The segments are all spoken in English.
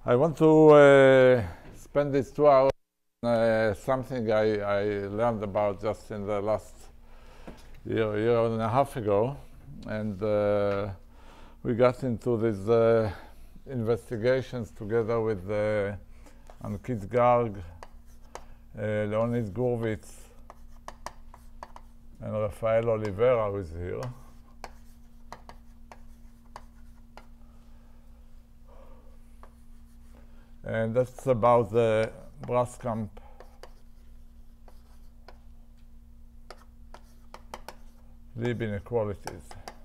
I want to spend these 2 hours on something I learned about just in the last year and a half ago. And we got into these investigations together with Ankit Garg, Leonid Gurvitz, and Rafael Oliveira, who is here. And that's about the Brascamp-Lieb inequalities.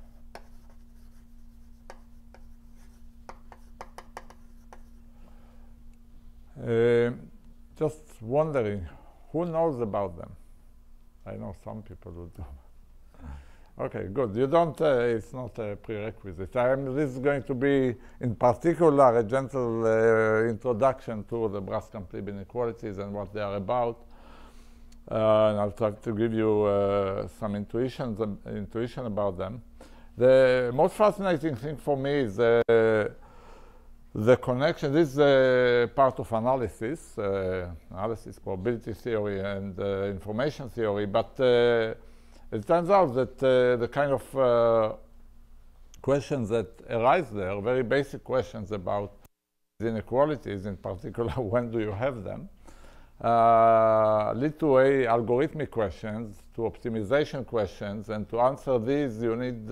Just wondering, who knows about them? I know some people who do. Okay, good. You don't, it's not a prerequisite. This is going to be, in particular, a gentle introduction to the Brascamp-Lieb inequalities and what they are about. And I'll try to give you some intuition about them. The most fascinating thing for me is the connection. This is part of analysis, probability theory, and information theory, but it turns out that the kind of questions that arise there, very basic questions about inequalities, in particular, when do you have them, lead to algorithmic questions, to optimization questions, and to answer these, you need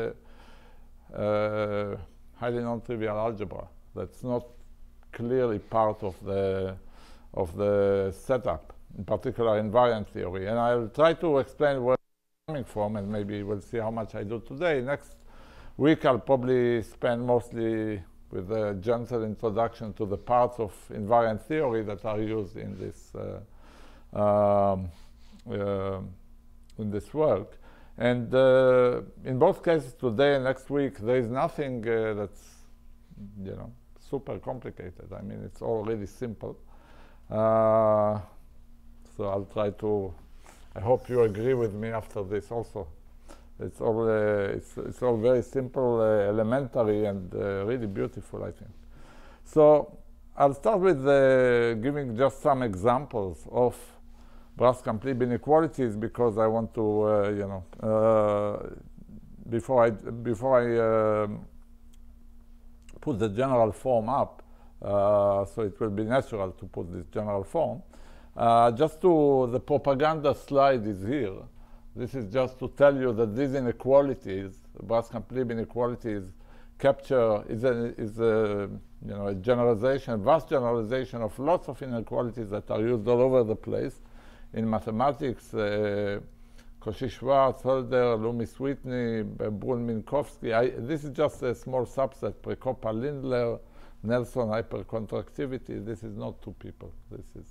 highly non-trivial algebra. That's not clearly part of the setup, in particular invariant theory. And I'll try to explain where coming from, and maybe we'll see how much I do today. Next week I'll probably spend mostly with a gentle introduction to the parts of invariant theory that are used in this work. And in both cases, today and next week, there is nothing that's super complicated. I mean, it's all really simple. So I'll try to. I hope you agree with me after this also. It's all it's all very simple, elementary, and really beautiful, I think. So I'll start with giving just some examples of Brascamp-Lieb inequalities, because I want to, before I put the general form up, so it will be natural to put this general form. The propaganda slide is here. This is just to tell you that these inequalities, Brascamp-Lieb inequalities, is a generalization, vast generalization of lots of inequalities that are used all over the place in mathematics. Cauchy-Schwarz, Hölder, Loomis-Whitney, Brun-Minkowski. This is just a small subset. Prekopa-Lindler, Nelson hypercontractivity. This is not two people. This is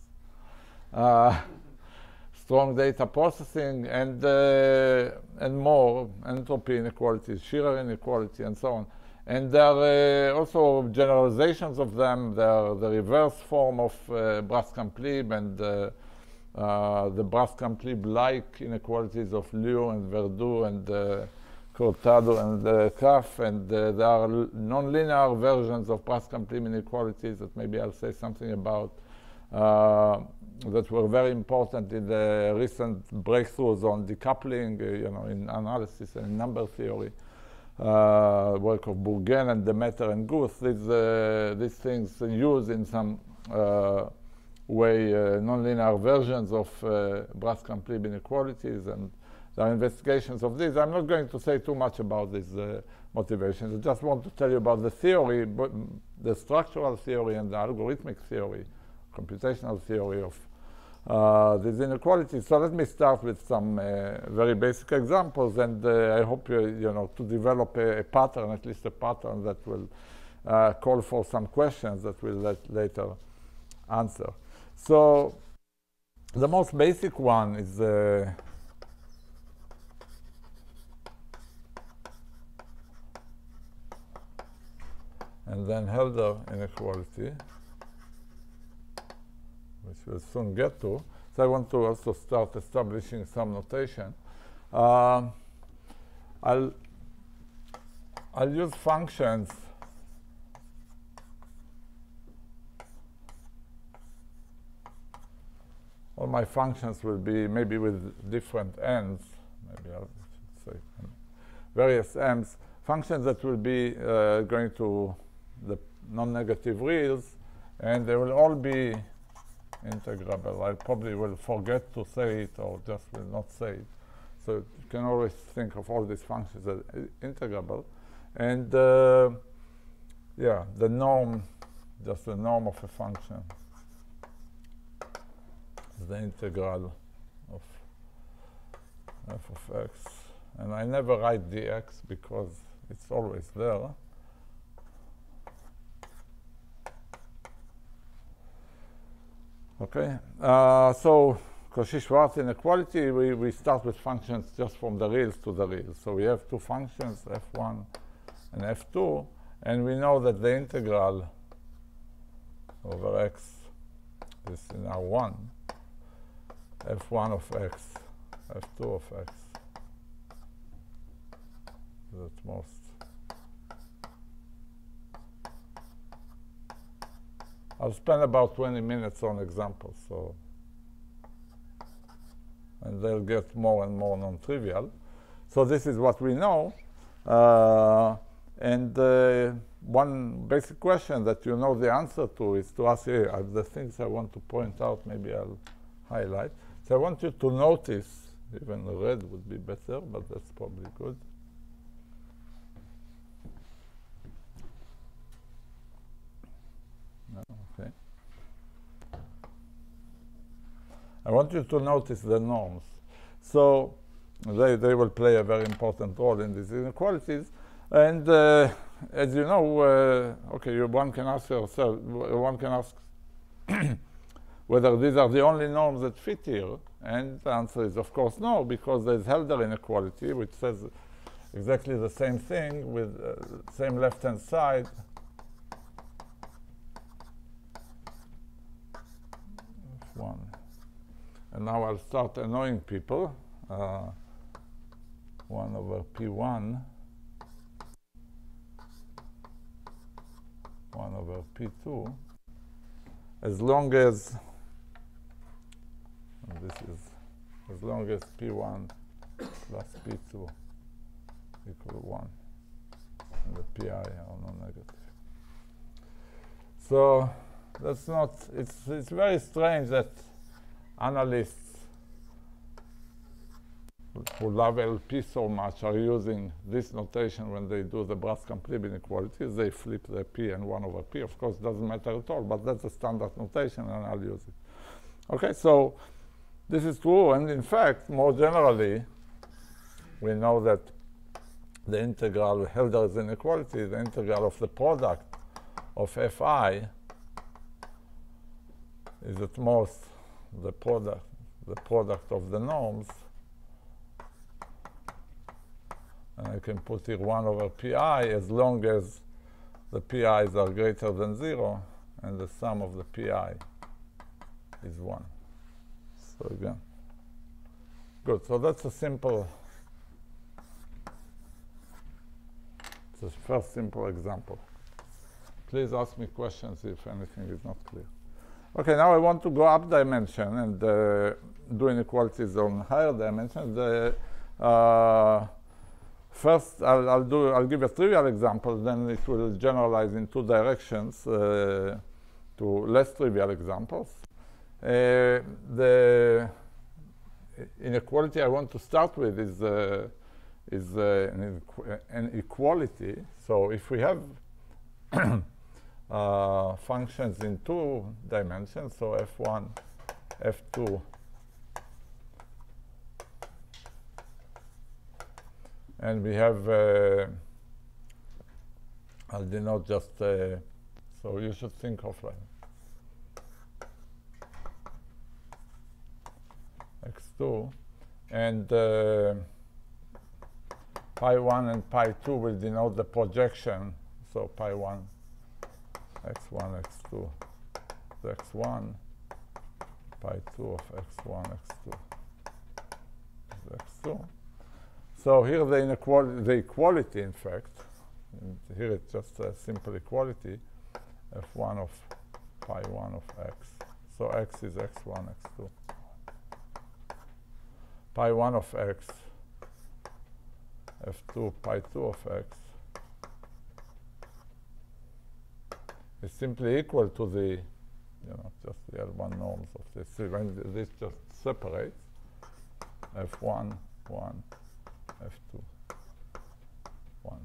strong data processing, and more, entropy inequalities, Shearer inequality, and so on. And there are also generalizations of them. They are the reverse form of Brascamp-Lieb, and the Brascamp-Lieb-like inequalities of Liu and Verdoux and Cortado and Kaff, and there are nonlinear versions of Brascamp-Lieb inequalities that maybe I'll say something about, that were very important in the recent breakthroughs on decoupling, in analysis and number theory, work of Bourgain and Demeter and Guth. These things use in some way nonlinear versions of Brascamp-Lieb inequalities, and there are investigations of these. I'm not going to say too much about these motivations. I just want to tell you about the theory, the structural theory and the algorithmic theory, computational theory of these inequalities. So let me start with some very basic examples, and I hope to develop a pattern, at least a pattern that will call for some questions that we'll later answer. So the most basic one is and then Hölder inequality, which we'll soon get to. So I want to also start establishing some notation. I'll use functions my functions will be maybe with different n's, maybe I'll say various m's, functions that will be going to the non-negative reals, and they will all be integrable. I probably will forget to say it or just will not say it. So you can always think of all these functions as integrable. And yeah, the norm, just the norm of a function is the integral of f of x. And I never write dx because it's always there. Okay, so Cauchy-Schwarz inequality, we start with functions just from the reals to the reals. So we have two functions, f1 and f2, and we know that the integral over x is now 1, f1 of x, f2 of x is at most. I'll spend about 20 minutes on examples, so, and they'll get more and more non-trivial. So this is what we know. And one basic question that you know the answer to is to ask here, the things I want to point out, maybe I'll highlight. So I want you to notice, even red would be better, but that's probably good. Okay. I want you to notice the norms. So they will play a very important role in these inequalities. And as you know, okay, one can ask yourself, one can ask whether these are the only norms that fit here. And the answer is, of course, no, because there's Helder inequality, which says exactly the same thing with same left-hand side. F1. And now I'll start annoying people. 1 over P1. 1 over P2, as long as, and this is, as long as P1 plus P2 equal 1, and the PI are non-negative. So that's not, it's very strange that analysts who love LP so much are using this notation when they do the Brascamp-Lieb inequalities. They flip the P and 1 over P. Of course, it doesn't matter at all, but that's a standard notation, and I'll use it. Okay, so this is true, and in fact, more generally, we know that the integral Helder's inequality, the integral of the product of Fi is at most the product of the norms. And I can put here 1 over Pi as long as the Pi's are greater than 0 and the sum of the Pi is 1. So again, good. So that's a simple, it's the first simple example. Please ask me questions if anything is not clear. Okay, now I want to go up dimension and do inequalities on higher dimensions. First, I'll give a trivial example, then it will generalize in two directions to less trivial examples. The inequality I want to start with is an equality. So if we have functions in 2 dimensions, so f1, f2, and we have, I'll denote just, so you should think of x2, and pi1 and pi2 will denote the projection, so pi1, x1, x2, x1, pi2 of x1, x2, x2. So here the equality, in fact, and here it's just a simple equality, f1 of pi1 of x. So x is x1, x2. pi 1 of x, f2 pi 2 of x is simply equal to the, just the L1 norms of this. So when this just separates, f1, 1, f2, 1.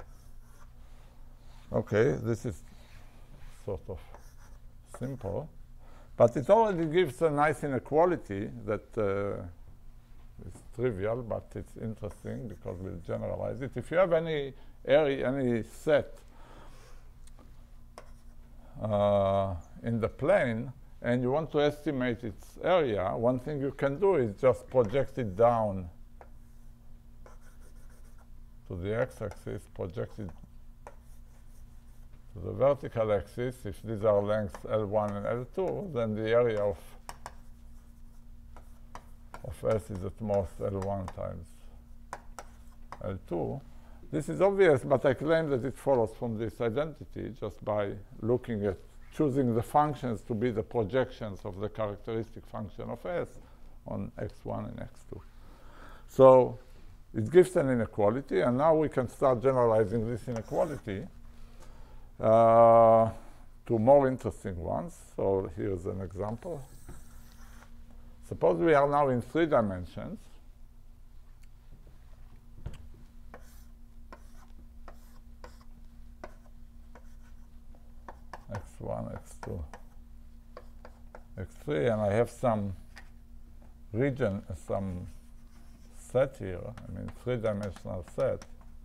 Okay, this is sort of simple, but it already gives a nice inequality that is trivial, but it's interesting because we'll generalize it. If you have any area, any set in the plane, and you want to estimate its area, one thing you can do is just project it down to the x-axis, project it to the vertical axis. If these are lengths L1 and L2, then the area of S is at most L1 times L2. This is obvious, but I claim that it follows from this identity just by looking at choosing the functions to be the projections of the characteristic function of S on x1 and x2. So it gives an inequality, and now we can start generalizing this inequality to more interesting ones. So here's an example. Suppose we are now in 3 dimensions. x1, x2, x3, and I have some region, some set here, I mean 3-dimensional set,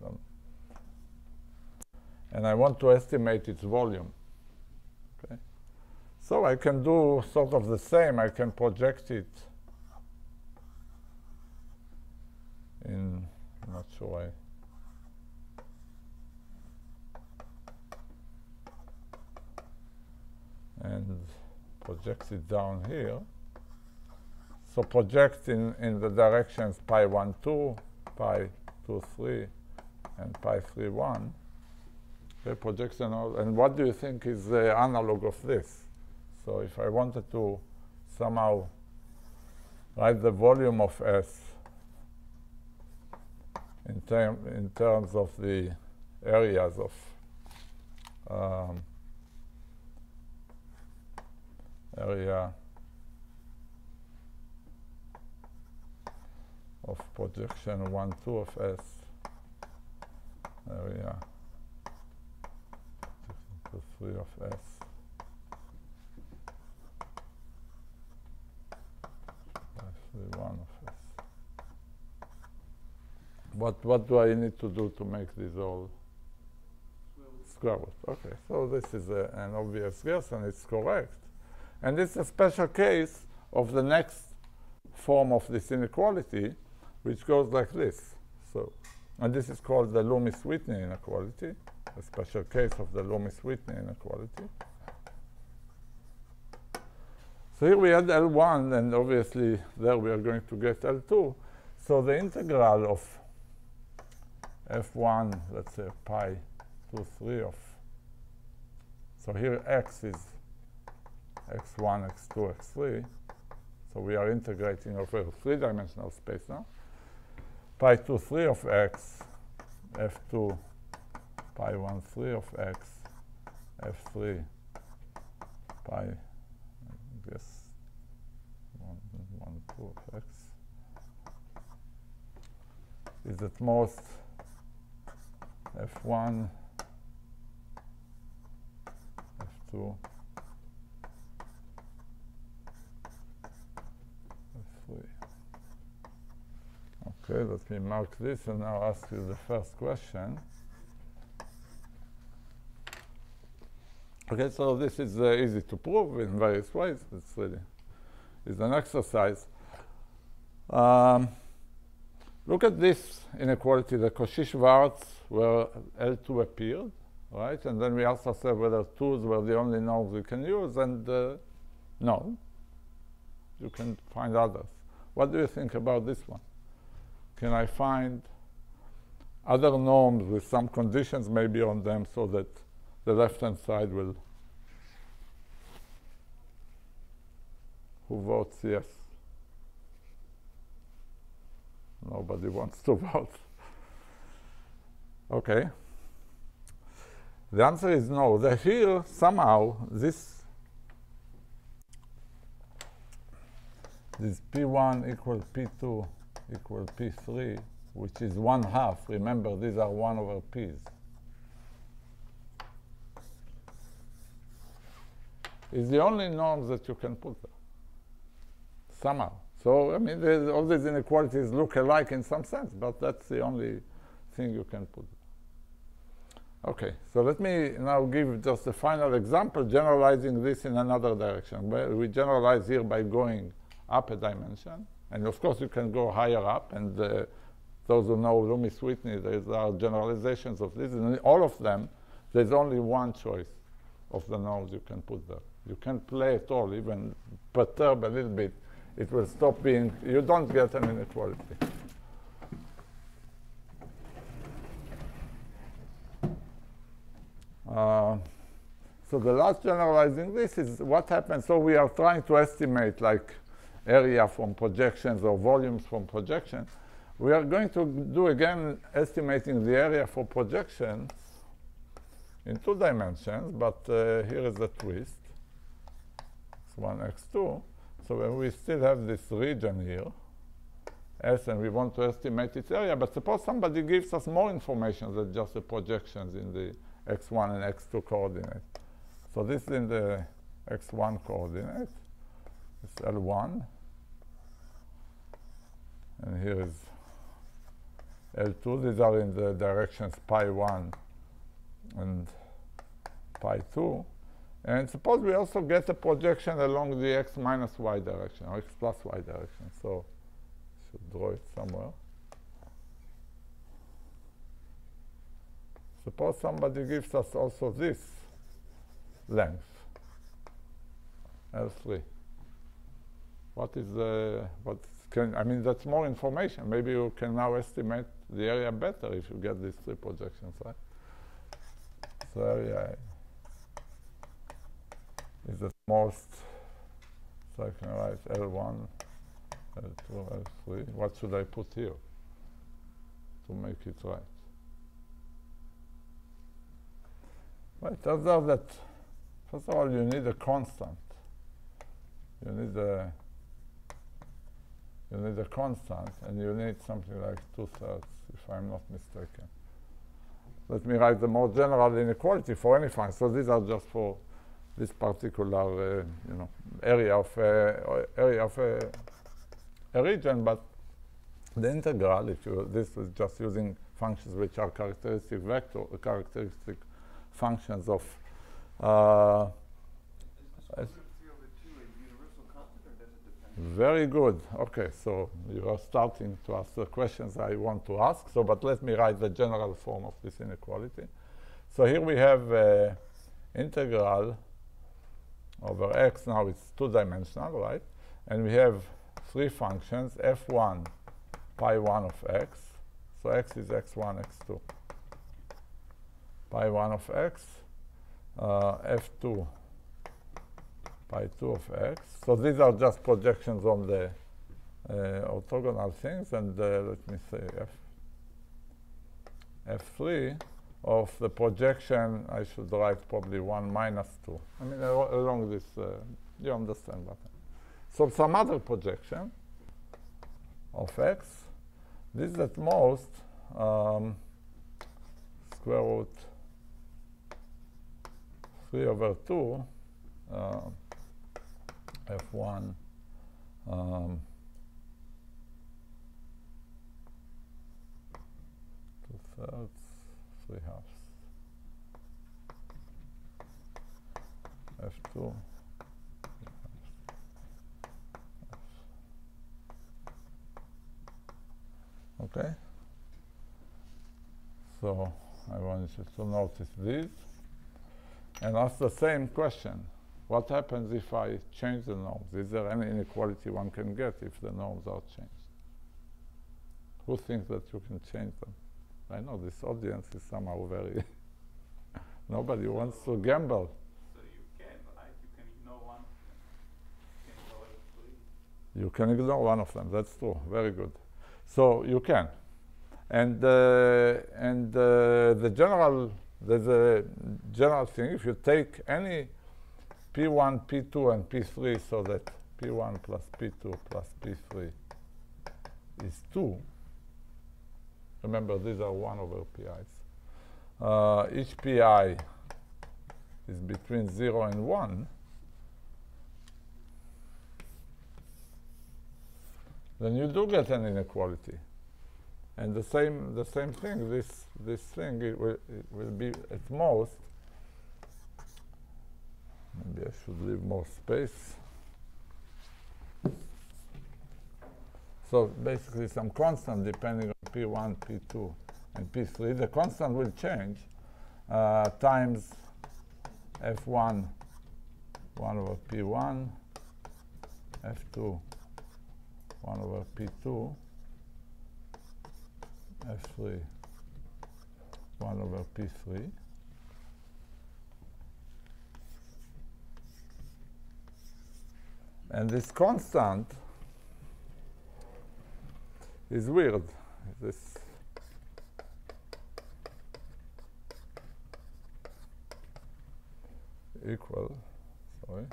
and I want to estimate its volume. Okay, so I can do sort of the same. I can project it in, I'm not sure and project it down here. So project in the directions pi 1, 2, pi 2, 3, and pi 3, 1. Okay, projection, and what do you think is the analog of this? So if I wanted to somehow write the volume of S in terms of the areas of area of projection 1, 2 of S, area 2, 3 of S, pi 3, 1 of S. What do I need to do to make these all square root? Okay, so this is an obvious guess, and it's correct. And this is a special case of the next form of this inequality, which goes like this. So, and this is called the Loomis-Whitney inequality, a special case of the Loomis-Whitney inequality. So here we had L1, and obviously there we are going to get L2. So the integral of f1, let's say pi 2, 3 of, so here x is x1, x2, x3. So we are integrating over 3-dimensional space now. Pi 2, 3 of x, f2, pi 1, 3 of x, f3, pi, I guess, 1, 2 of x, is at most f1, f2, okay, let me mark this and now ask you the first question. Okay, so this is easy to prove in various ways. It's really is an exercise. Look at this inequality, the Cauchy-Schwarz, where L2 appeared, right? And then we asked ourselves whether 2s were the only norms we can use, and no, you can find others. What do you think about this one? Can I find other norms with some conditions maybe on them so that the left-hand side will, who votes yes? Nobody wants to vote. Okay. The answer is no. Here, somehow, this P1 equal P2 equal P3, which is 1/2. Remember, these are 1 over P's. Is the only norms that you can put there, somehow. So, I mean, all these inequalities look alike in some sense, but that's the only thing you can put there. Okay, so let me now give just a final example, generalizing this in another direction. We generalize here by going up a dimension. And of course, you can go higher up. And those who know Loomis-Whitney, there are generalizations of this. And in all of them, there's only one choice of the norms you can put there. You can't play at all, even perturb a little bit. It will stop being, you don't get an inequality. So the last generalizing this is what happens. So we are trying to estimate like area from projections or volumes from projections. We are going to do again estimating the area for projections in 2 dimensions, but here is the twist. X1, X2. So when we still have this region here, S, and we want to estimate its area, but suppose somebody gives us more information than just the projections in the X1 and X2 coordinates. So this is in the X1 coordinate. It's L1. And here is L2. These are in the directions pi1 and pi2. And suppose we also get a projection along the x minus y direction, or x plus y direction. So I should draw it somewhere. Suppose somebody gives us also this length, L3. What is the, I mean, that's more information. Maybe you can now estimate the area better if you get these 3 projections, right? So area is the most, so I can write L1, L2, L3. What should I put here to make it right? Well, it turns out that, first of all, you need a constant. You need a constant, and you need something like 2/3, if I'm not mistaken. Let me write the more general inequality for any function. So these are just for this particular, area of a region. But the integral, this is just using functions which are characteristic functions of. Very good. Okay, so you are starting to ask the questions I want to ask. So, but let me write the general form of this inequality. So here we have integral over x. Now it's 2-dimensional, right? And we have 3 functions, f1 pi1 of x. So x is x1, x2. Pi1 of x, f2 pi2 of x. So these are just projections on the orthogonal things. And let me say f3 of the projection, I should write probably 1 minus 2. I mean, along this, you understand that. So some other projection of x. This is at most square root 3 over 2 f1 2/3, 3/2 f2 okay. So I want you to notice these and ask the same question. What happens if I change the norms? Is there any inequality one can get if the norms are changed? Who thinks that you can change them? I know this audience is somehow very... Nobody wants to gamble. So you can, right? You can ignore one of them. You can ignore one of them. That's true. Very good. So you can. And there's a general thing. If you take any P1, P2, and P3, so that P1 plus P2 plus P3 is 2. Remember, these are 1 over PIs. Each PI is between 0 and 1. Then you do get an inequality. And the same thing, this thing, it will be at most, maybe I should leave more space. So basically some constant depending on P1, P2, and P3. The constant will change times F1, 1 over P1, F2, 1 over P2, F3, 1 over P3. And this constant is weird. This equal, sorry.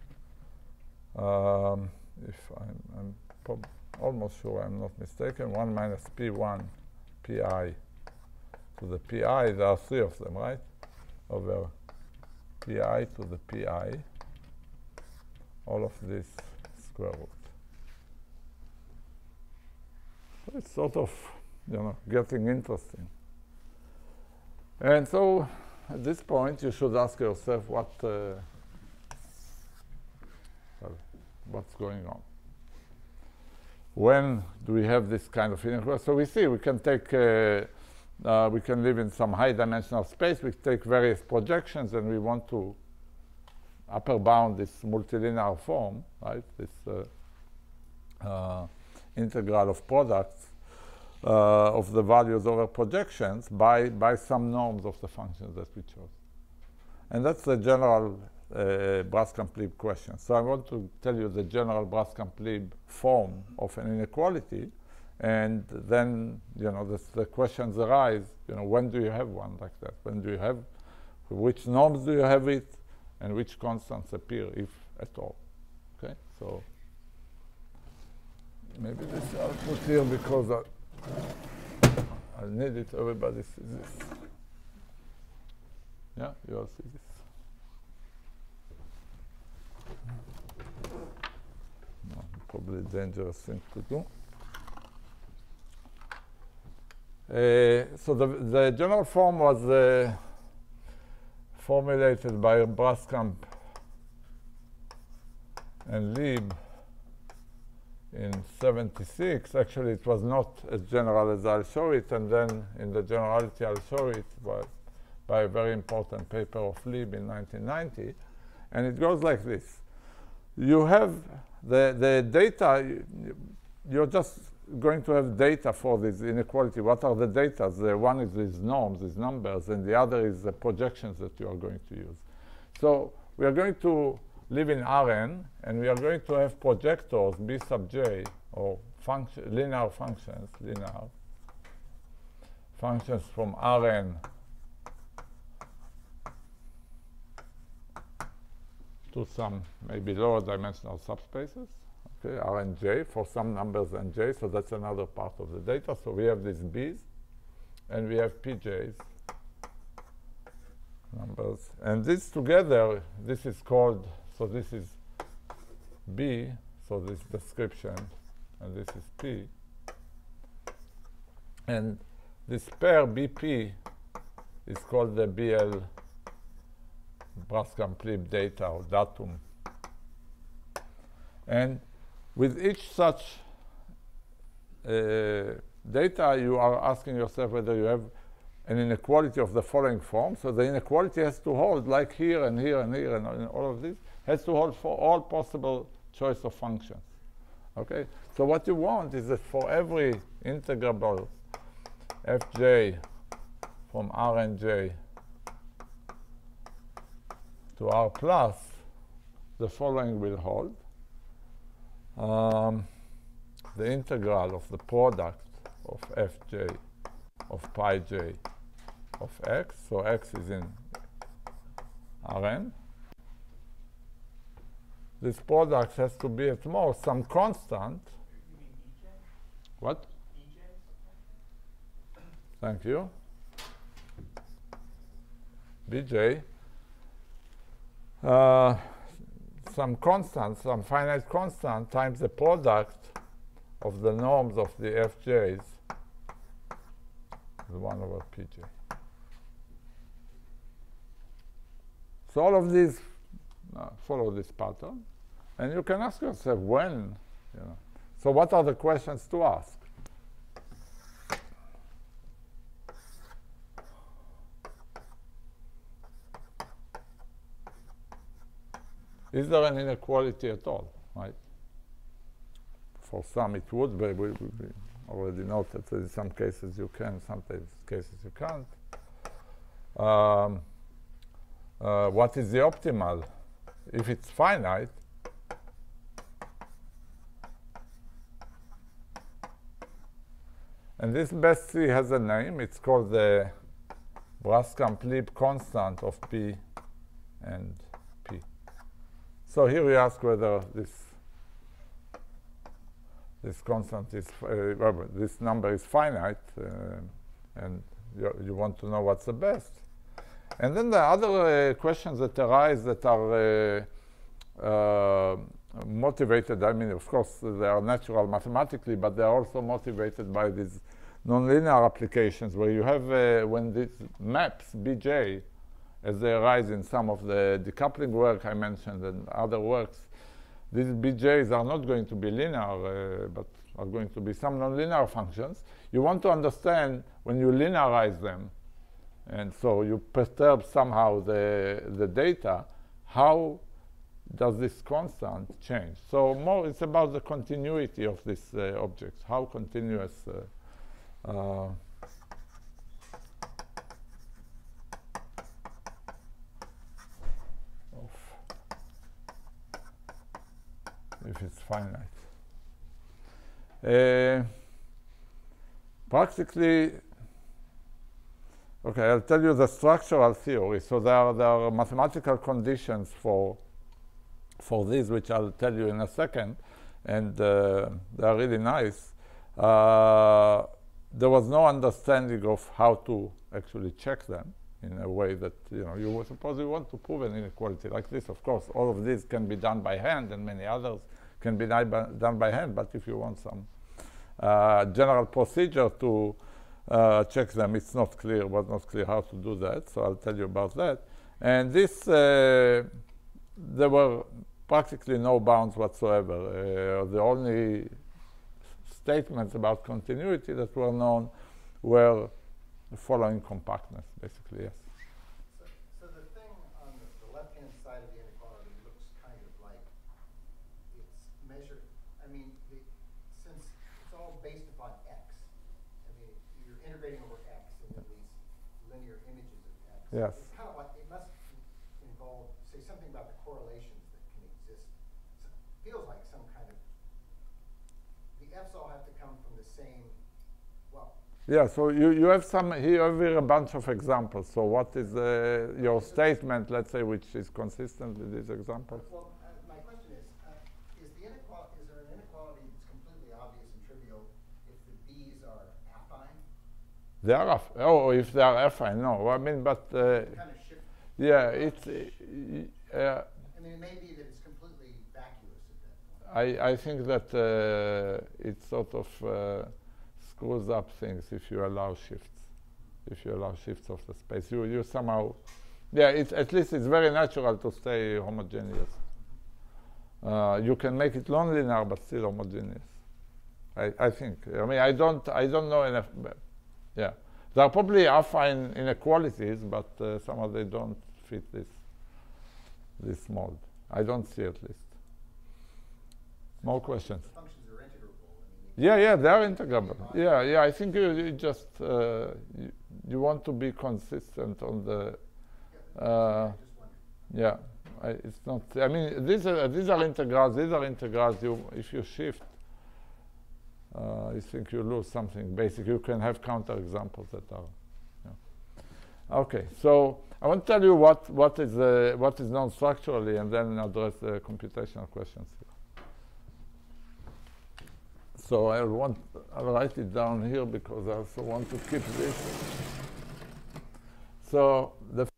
If I'm almost sure I'm not mistaken, 1 minus P1 Pi to the Pi, there are 3 of them, right? Over Pi to the Pi, all of this square root. So it's sort of, getting interesting. And so at this point, you should ask yourself what's going on. When do we have this kind of inequality? So we see we can take, we can live in some high-dimensional space. We take various projections, and we want to upper bound this multilinear form, right? This integral of products of the values over projections by some norms of the functions that we chose. And that's the general Brascamp-Lieb question. So I want to tell you the general Brascamp-Lieb form of an inequality, and then the questions arise. When do you have one like that? When do you have? Which norms do you have it, and which constants appear, if at all? Okay. So maybe this I'll put here because I need it. Everybody sees this. Yeah, you all see this. No, probably a dangerous thing to do. So the general form was formulated by Brascamp and Lieb in '76. Actually, it was not as general as I'll show it, and then in the generality I'll show it by a very important paper of Lieb in 1990. And it goes like this. You have the data, you're just going to have data for this inequality. What are the data? The one is these norms, these numbers, and the other is the projections that you are going to use. So we are going to live in Rn, and we are going to have projectors B sub j, or linear functions from Rn to some maybe lower dimensional subspaces, okay, R and J for some numbers and J, so that's another part of the data. So we have these B's, and we have PJs, numbers. And this together, this is called, so this is B, so this description, and this is P. And this pair BP is called the BL Brascamp-Lieb data, or datum. And with each such data, you are asking yourself whether you have an inequality of the following form. So the inequality has to hold, like here and here and here and all of this, has to hold for all possible choice of functions. Okay? So what you want is that for every integrable fj from R and J to R plus, the following will hold. The integral of the product of fj of pi j of x. So x is in Rn. This product has to be at most some constant. You mean EJ? What? EJ? Thank you. Bj. Some constant, some finite constant times the product of the norms of the fj's is 1 over pj. So all of these follow this pattern, and you can ask yourself when, you know. So what are the questions to ask? Is there an inequality at all, right? For some it would be. We already noted that in some cases you can, some cases you can't. What is the optimal? If it's finite, and this best C has a name. It's called the Brascamp-Lieb constant of P and P. So here we ask whether this constant is, this number is finite, and you want to know what's the best. And then the other questions that arise that are motivated, I mean, of course, they are natural mathematically, but they are also motivated by these nonlinear applications where you have, when these maps, Bj, as they arise in some of the decoupling work I mentioned and other works, these Bj's are not going to be linear, but are going to be some nonlinear functions. You want to understand when you linearize them, and so you perturb somehow the data, how does this constant change? So more, it's about the continuity of these objects, how continuous if it's finite. Practically, okay, I'll tell you the structural theory. So there are mathematical conditions for these, which I'll tell you in a second, and they are really nice. There was no understanding of how to actually check them in a way that, you know, you suppose you want to prove an inequality like this. Of course, all of these can be done by hand, and many others can be done by hand. But if you want some general procedure to check them, it's not clear, was not clear how to do that. So I'll tell you about that. And this, there were practically no bounds whatsoever. The only statements about continuity that were known were following compactness, basically, yes. So the thing on the left-hand side of the inequality looks kind of like it's measured. I mean, since it's all based upon x, I mean, you're integrating over x into these linear images of x. Yes. It's kind of like, it must involve, say, something about the correlations that can exist. So it feels like some kind of, the f's all have to come from the same, well, yeah, so you have some, here a bunch of examples. So what is your statement, let's say, which is consistent with these examples? well, my question is there an inequality that's completely obvious and trivial if the b's are affine? They are, if they are affine, no. I mean, but, Kind of shift. yeah, it's, I mean, it may be that it's completely vacuous at that point. I think that it sort of screws up things if you allow shifts. If you allow shifts of the space, you somehow, yeah. It's at least it's very natural to stay homogeneous. You can make it nonlinear but still homogeneous. I think. I mean, I don't know enough. But yeah, there are probably affine inequalities, but somehow they don't fit this mold. I don't see at least. More questions? The functions are integrable. I mean, Yeah, they are integrable. Yeah. I think you just you want to be consistent on the. I just wondered. Yeah, it's not. I mean, these are integrals. These are integrals. If you shift, you think you lose something basic. You can have counterexamples that are. Okay, so I want to tell you what is known structurally, and then address the computational questions here. So I'll write it down here because I also want to keep this. So the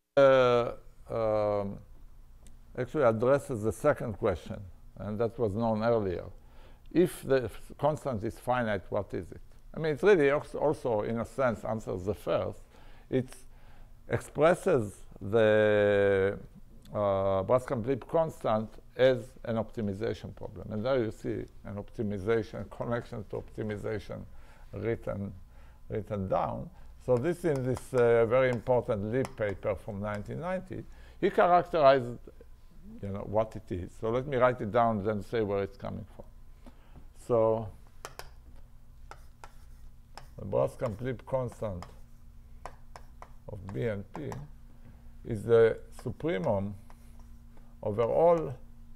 actually addresses the second question, and that was known earlier. If the constant is finite, what is it? I mean, it really also, in a sense, answers the first. It expresses the Brascamp-Lieb constant as an optimization problem. And there you see an optimization, connection to optimization written down. So this in this very important Lieb paper from 1990, he characterized what it is. So let me write it down and then say where it's coming from. So the Brascamp-Lieb constant of B and P is the supremum over all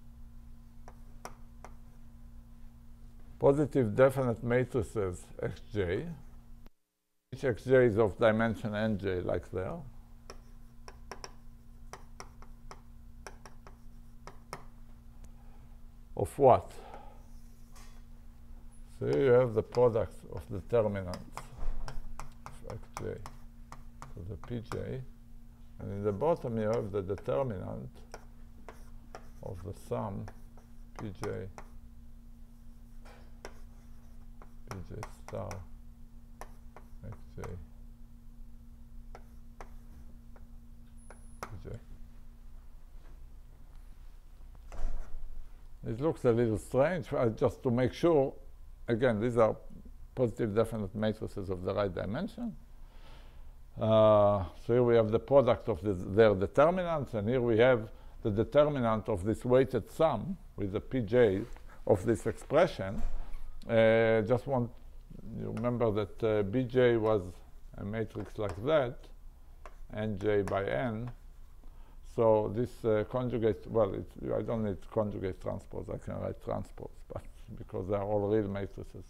positive definite matrices xj. Each xj is of dimension nj, like there. Of what? So here you have the product of determinants of xj to the pj, and in the bottom you have the determinant of the sum pj star xj pj. It looks a little strange, just to make sure. Again, these are positive definite matrices of the right dimension. So here we have the product of their determinants, and here we have the determinant of this weighted sum with the pj of this expression. Just want you remember that bj was a matrix like that, nj by n. So this conjugate, well, I don't need conjugate transpose. I can write transpose, but because they are all real matrices.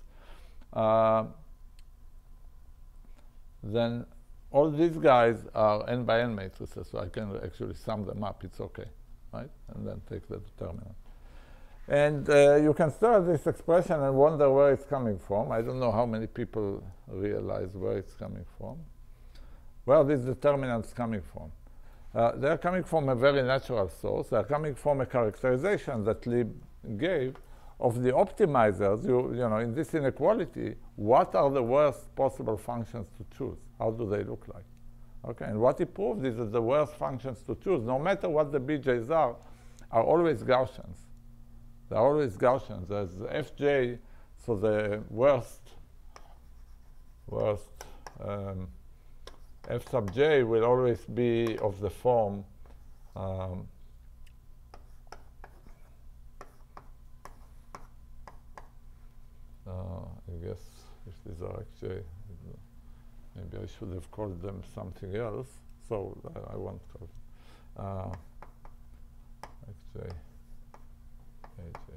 Then all these guys are n by n matrices, so I can actually sum them up. It's okay, right? And then take the determinant. And you can stare at this expression and wonder where it's coming from. I don't know how many people realize where it's coming from. Where this determinant is coming from. They're coming from a very natural source. They're coming from a characterization that Lieb gave of the optimizers. You know, in this inequality, what are the worst possible functions to choose? How do they look like? Okay, and what he proved is that the worst functions to choose, no matter what the BJs are always Gaussians. They're always Gaussians. There's fj, so the worst f sub j will always be of the form I guess if these are xj, maybe I should have called them something else. So I won't call them xj, aj.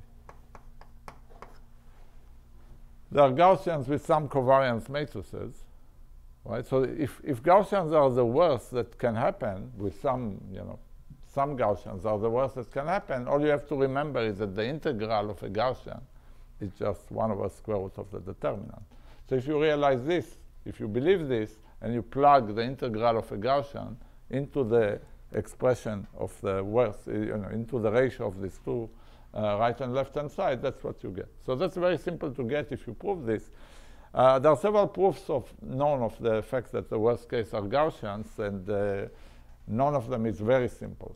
They are Gaussians with some covariance matrices. Right? So if Gaussians are the worst that can happen, with some Gaussians are the worst that can happen, all you have to remember is that the integral of a Gaussian is just 1 over square root of the determinant. So if you realize this, if you believe this, and you plug the integral of a Gaussian into the expression of the worst, into the ratio of these two right and left-hand side, that's what you get. So that's very simple to get if you prove this. There are several proofs known of the fact that the worst case are Gaussians, and none of them is very simple.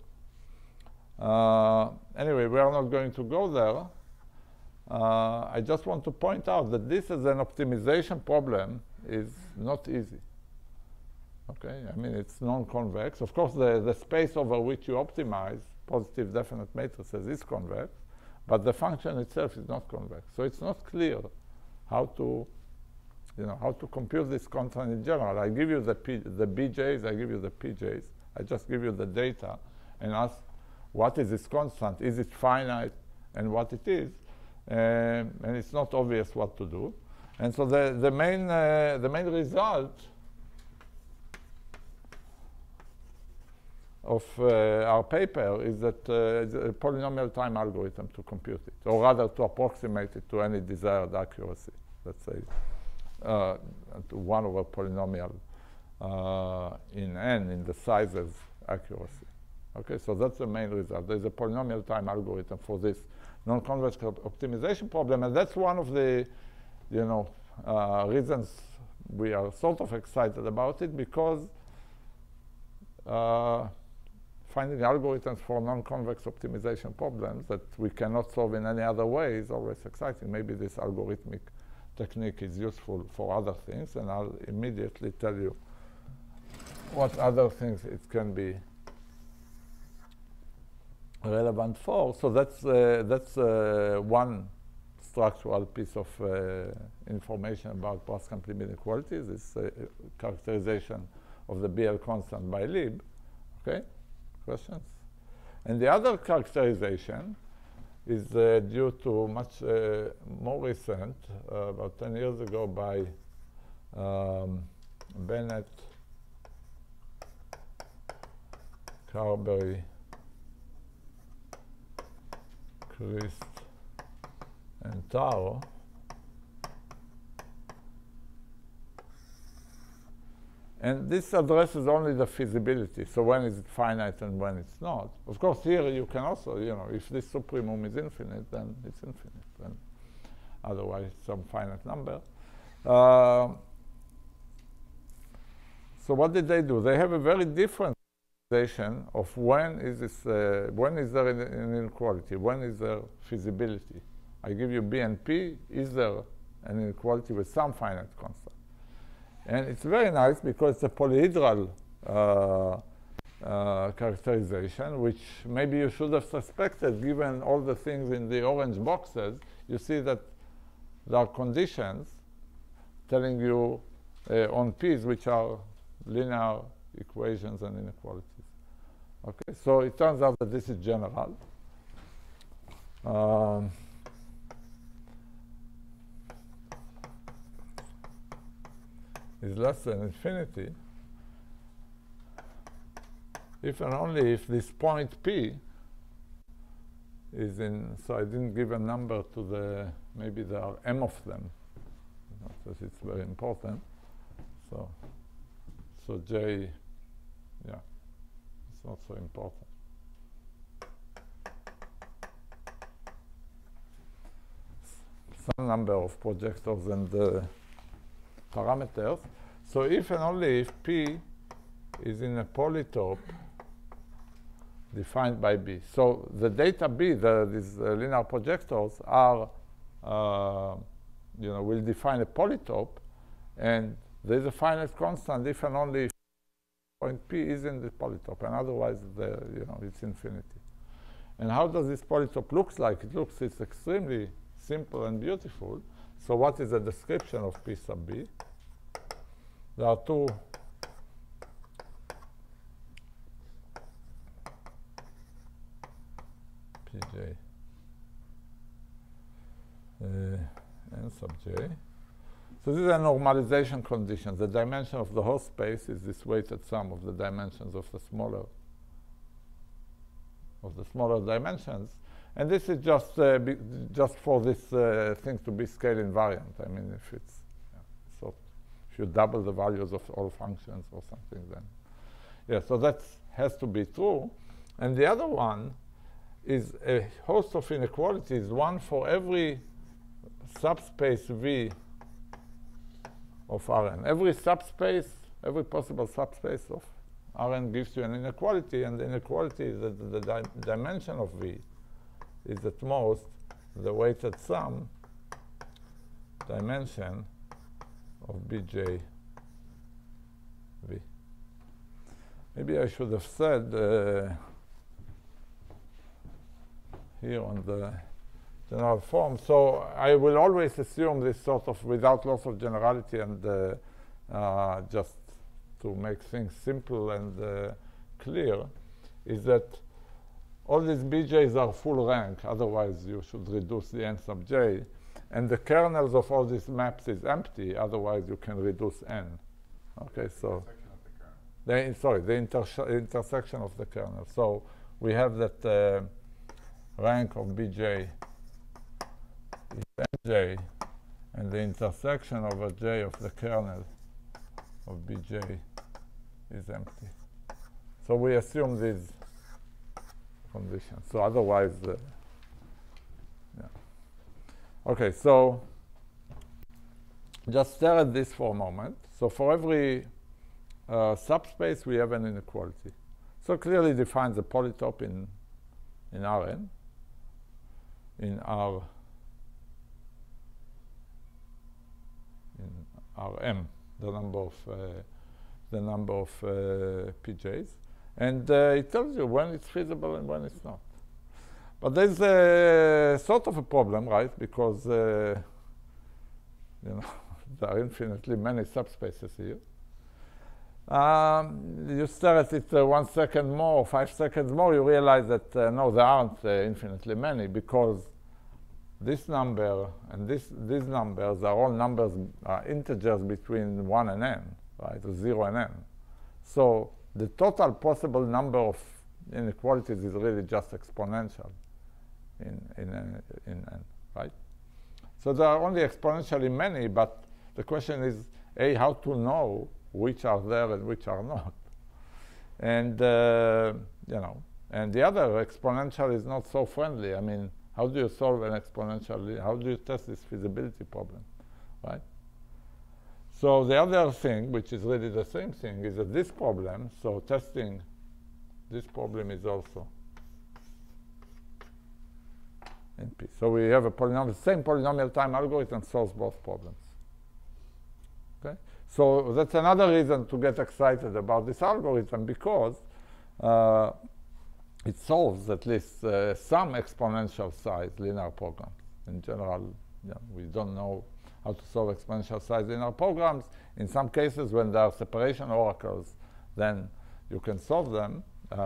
Anyway, we are not going to go there. I just want to point out that this as an optimization problem is not easy. Okay, I mean, it's non-convex. Of course, the space over which you optimize positive definite matrices is convex, but the function itself is not convex. So it's not clear how to compute this constant in general. I give you the BJs, I give you the PJs. I just give you the data and ask, what is this constant? Is it finite? And what it is? and it's not obvious what to do. And so the main result of our paper is that it's a polynomial time algorithm to compute it, or rather to approximate it to any desired accuracy. Let's say to 1 over polynomial in n in the sizes accuracy. Okay, so that's the main result. There's a polynomial time algorithm for this non-convex optimization problem, and that's one of the, reasons we are sort of excited about it, because finding algorithms for non-convex optimization problems that we cannot solve in any other way is always exciting. Maybe this algorithmic technique is useful for other things, and I'll immediately tell you what other things it can be relevant for. So that's one structural piece of information about Brascamp-Lieb inequalities, this characterization of the BL constant by Lieb. Okay, questions? And the other characterization is due to much more recent, about 10 years ago, by Bennett, Carberry, Christ, and Tao. And this addresses only the feasibility. So when is it finite and when it's not? Of course, here you can also, if this supremum is infinite, then it's infinite. And otherwise, some finite number. So what did they do? They have a very different characterization of when is there an inequality? When is there feasibility? I give you B and P. Is there an inequality with some finite constant? And it's very nice because it's a polyhedral characterization, which maybe you should have suspected given all the things in the orange boxes. You see that there are conditions telling you on P's which are linear equations and inequalities. Okay, so it turns out that this is general. Is less than infinity if and only if this point P is in, so I didn't give a number to the, maybe there are m of them, because it's very important. So J, yeah, it's not so important. Some number of projectors and parameters. So if and only if P is in a polytope defined by B. So the data B, these linear projectors are, will define a polytope, and there's a finite constant if and only if point P is in the polytope, and otherwise it's infinity. And how does this polytope look like? It's extremely simple and beautiful. So what is the description of P sub B? There are two Pj n sub j. So this is a normalization condition. The dimension of the whole space is this weighted sum of the dimensions of the smaller dimensions. And this is just for this thing to be scale invariant. I mean, if it's if you double the values of all functions or something, then so that has to be true. And the other one is a host of inequalities, one for every subspace V of Rn. Every subspace, every possible subspace of Rn gives you an inequality, and the inequality is that the dimension of V is at most the weighted sum dimension of Bj V. Maybe I should have said here on the general form. So I will always assume this sort of without loss of generality, and just to make things simple and clear, is that all these bj's are full rank, otherwise you should reduce the n sub j. And the kernels of all these maps is empty, otherwise you can reduce n. Okay, so the intersection of the kernel. So we have that rank of bj is nj, and the intersection over j of the kernel of bj is empty. So we assume these conditions. So otherwise, yeah. Okay, so just stare at this for a moment. So for every subspace, we have an inequality. So clearly defines a polytope in Rn, in Rm, the number of pj's, and it tells you when it's feasible and when it's not. But there's sort of a problem, right? Because you know, there are infinitely many subspaces here. You stare at it 1 second more, 5 seconds more, you realize that no, there aren't infinitely many, because this number and these numbers are all numbers, integers between 1 and n, right? 0 and n. So the total possible number of inequalities is really just exponential in n, right? So there are only exponentially many, but the question is, A, how to know which are there and which are not. And, you know, and the other exponential is not so friendly. I mean, how do you solve an exponential? How do you test this feasibility problem, right? So the other thing, which is really the same thing, is that this problem, so testing this problem is also NP. So we have a polynomial, same polynomial time algorithm solves both problems. Okay? So that's another reason to get excited about this algorithm, because it solves at least some exponential size linear programs. In general, you know, we don't know how to solve exponential size linear programs. In some cases, when there are separation oracles, then you can solve them.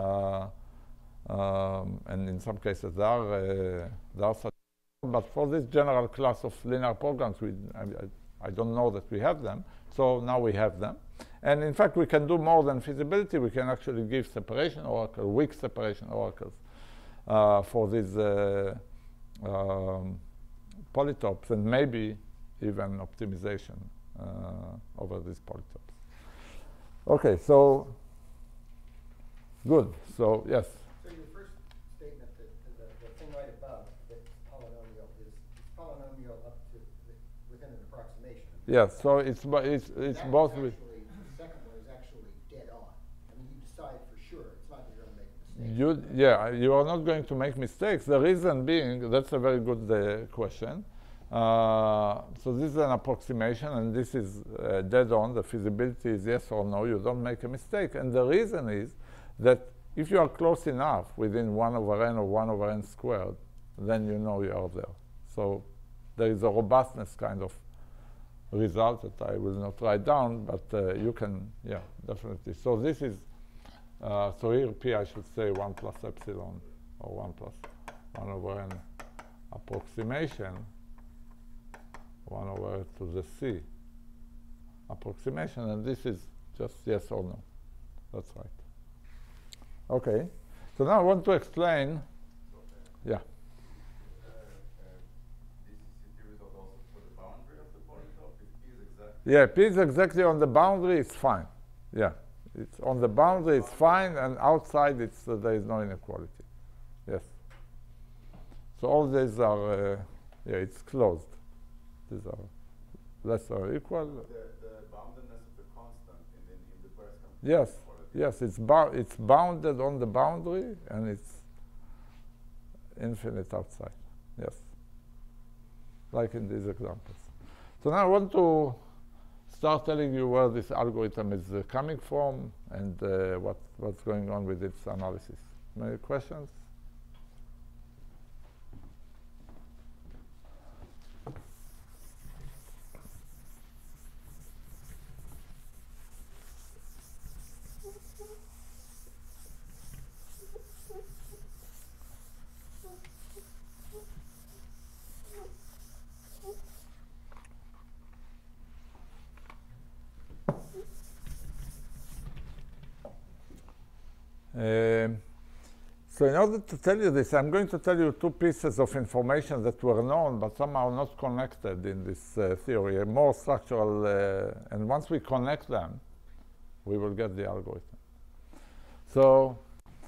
And in some cases, there are such. But for this general class of linear programs, I don't know that we have them. So now we have them. And in fact, we can do more than feasibility. We can actually give separation oracle, weak separation oracles for these polytopes, and maybe even optimization over these polytopes. Okay, so good. So yes. So your first statement, that the thing right above, that polynomial is polynomial up to within an approximation. Yes. So it's both. The second one is actually dead on. I mean, you decide for sure. It's not that you're going to make a mistake. You are not going to make mistakes. The reason being, that's a very good question. So this is an approximation, and this is dead on. The feasibility is yes or no. You don't make a mistake. And the reason is that if you are close enough within 1 over n or 1 over n squared, then you know you are there. So there is a robustness kind of result that I will not write down, but you can, yeah, definitely. So this is, so here P, I should say 1 plus epsilon, or 1 plus 1 over n approximation, 1 over to the c approximation, and this is just yes or no. That's right. Okay, so now I want to explain. Yeah. This is the result also for the boundary of the polytope. If P is exactly. Yeah, P is exactly on the boundary. It's fine. Yeah, it's on the boundary. It's fine, and outside, it's there is no inequality. Yes. So all these are yeah, it's closed. These are less or equal. The boundedness of the constant in the Brascamp-Lieb. Yes. Yes, it's bounded on the boundary, and it's infinite outside. Yes, like in these examples. So now I want to start telling you where this algorithm is coming from and what's going on with its analysis. Any questions? So in order to tell you this, I'm going to tell you two pieces of information that were known but somehow not connected in this theory, a more structural, and once we connect them, we will get the algorithm. So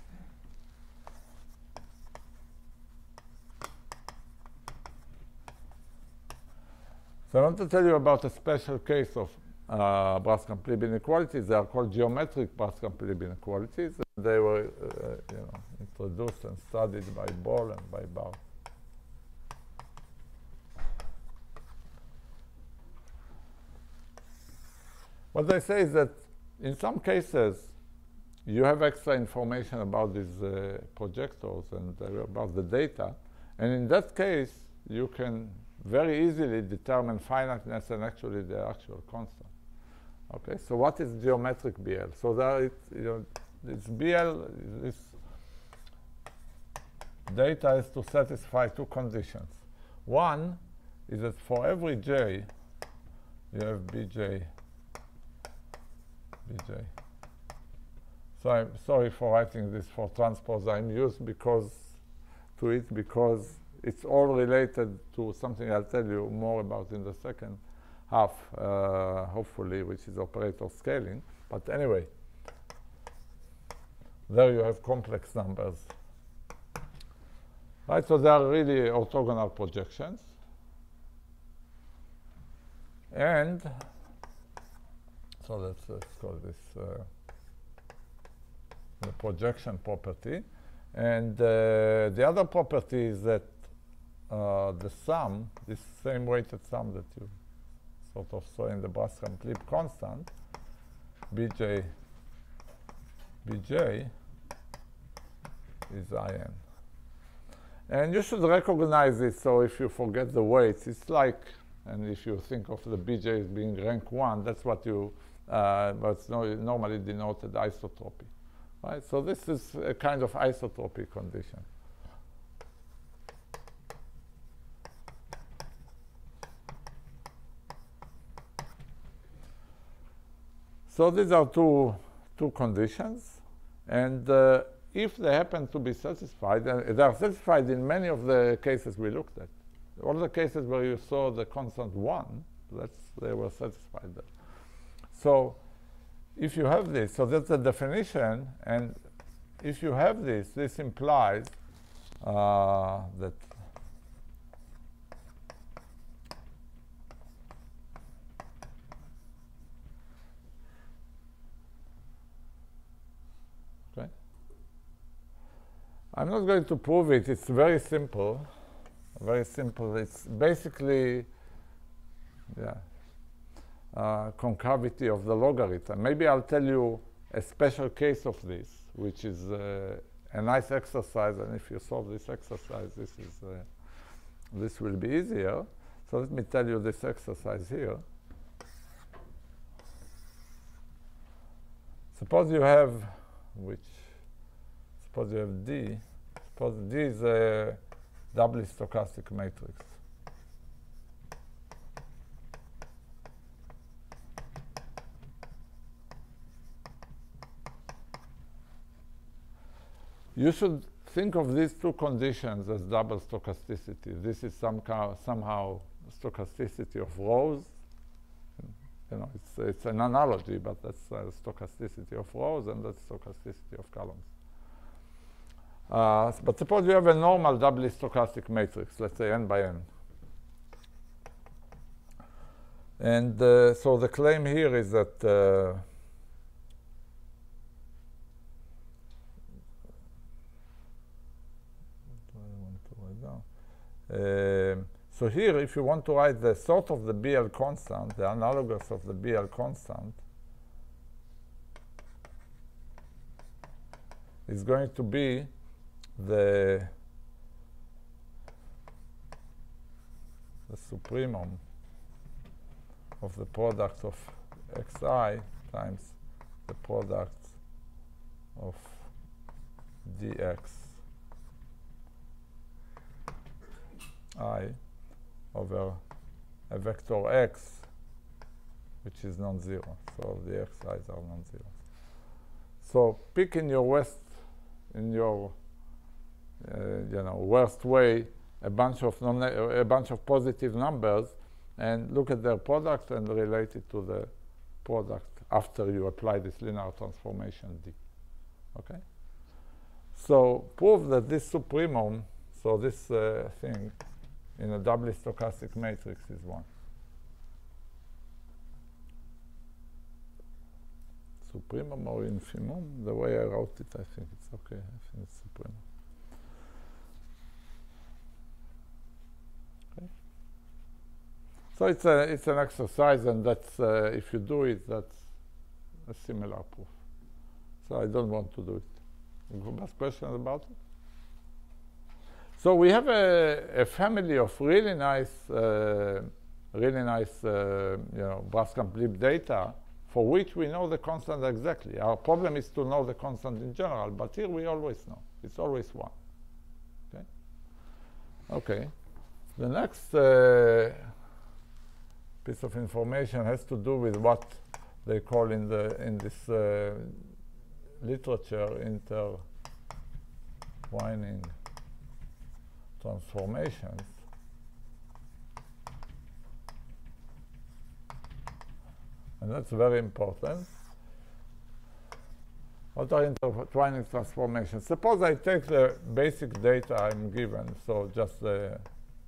I want to tell you about a special case of Brascamp-Lieb inequalities. They are called geometric Brascamp-Lieb inequalities. They were introduced and studied by Ball and by Bar. What they say is that in some cases, you have extra information about these projectors and about the data. And in that case, you can very easily determine finiteness and actually the actual constant. Okay, so what is geometric BL? So there this BL, this data is to satisfy two conditions. One is that for every j, you have bj. So I'm sorry for writing this for transpose. I'm used because it's all related to something I'll tell you more about in the second half, hopefully, which is operator scaling. But anyway, there you have complex numbers. Right, so they are really orthogonal projections. And so let's call this the projection property. And the other property is that the sum, this same weighted sum that you sort of saw in the Brascamp-Lieb constant, bj is in. And you should recognize it, so if you forget the weights, it's like, and if you think of the bj as being rank 1, that's what you, but it's normally denoted isotropy. Right? So this is a kind of isotropy condition. So these are two conditions, and if they happen to be satisfied, and they are satisfied in many of the cases we looked at. All the cases where you saw the constant 1, they were satisfied there. So if you have this, so that's the definition, and if you have this, this implies that I'm not going to prove it. It's very simple. Very simple. It's basically, concavity of the logarithm. Maybe I'll tell you a special case of this, which is a nice exercise. And if you solve this exercise, this will be easier. So let me tell you this exercise here. Suppose you have, suppose you have D. Suppose D is a doubly stochastic matrix. You should think of these two conditions as double stochasticity. This is somehow stochasticity of rows. You know, it's an analogy, but that's stochasticity of rows, and that's stochasticity of columns. But suppose you have a normal doubly stochastic matrix, let's say n by n. And so the claim here is that so here, if you want to write the sort of the BL constant, the analogous of the BL constant, is going to be the supremum of the product of xi times the product of dx I over a vector x, which is non-zero. So the xi's are non-zero. So pick in your you know, worst way, a bunch of positive numbers, and look at their product and relate it to the product after you apply this linear transformation D. Okay? So prove that this supremum, so this thing in a doubly stochastic matrix is 1. Supremum or infimum, the way I wrote it, I think it's okay. I think it's supremum. Okay. So it's an exercise, and that's if you do it, that's a similar proof. So I don't want to do it. Last questions about it? So we have a family of really nice, you know, Brascamp-Lieb data for which we know the constant exactly. Our problem is to know the constant in general, but here we always know. It's always 1. Okay. Okay. The next piece of information has to do with what they call in this literature intertwining transformations. And that's very important. What are intertwining transformations? Suppose I take the basic data I'm given, so just the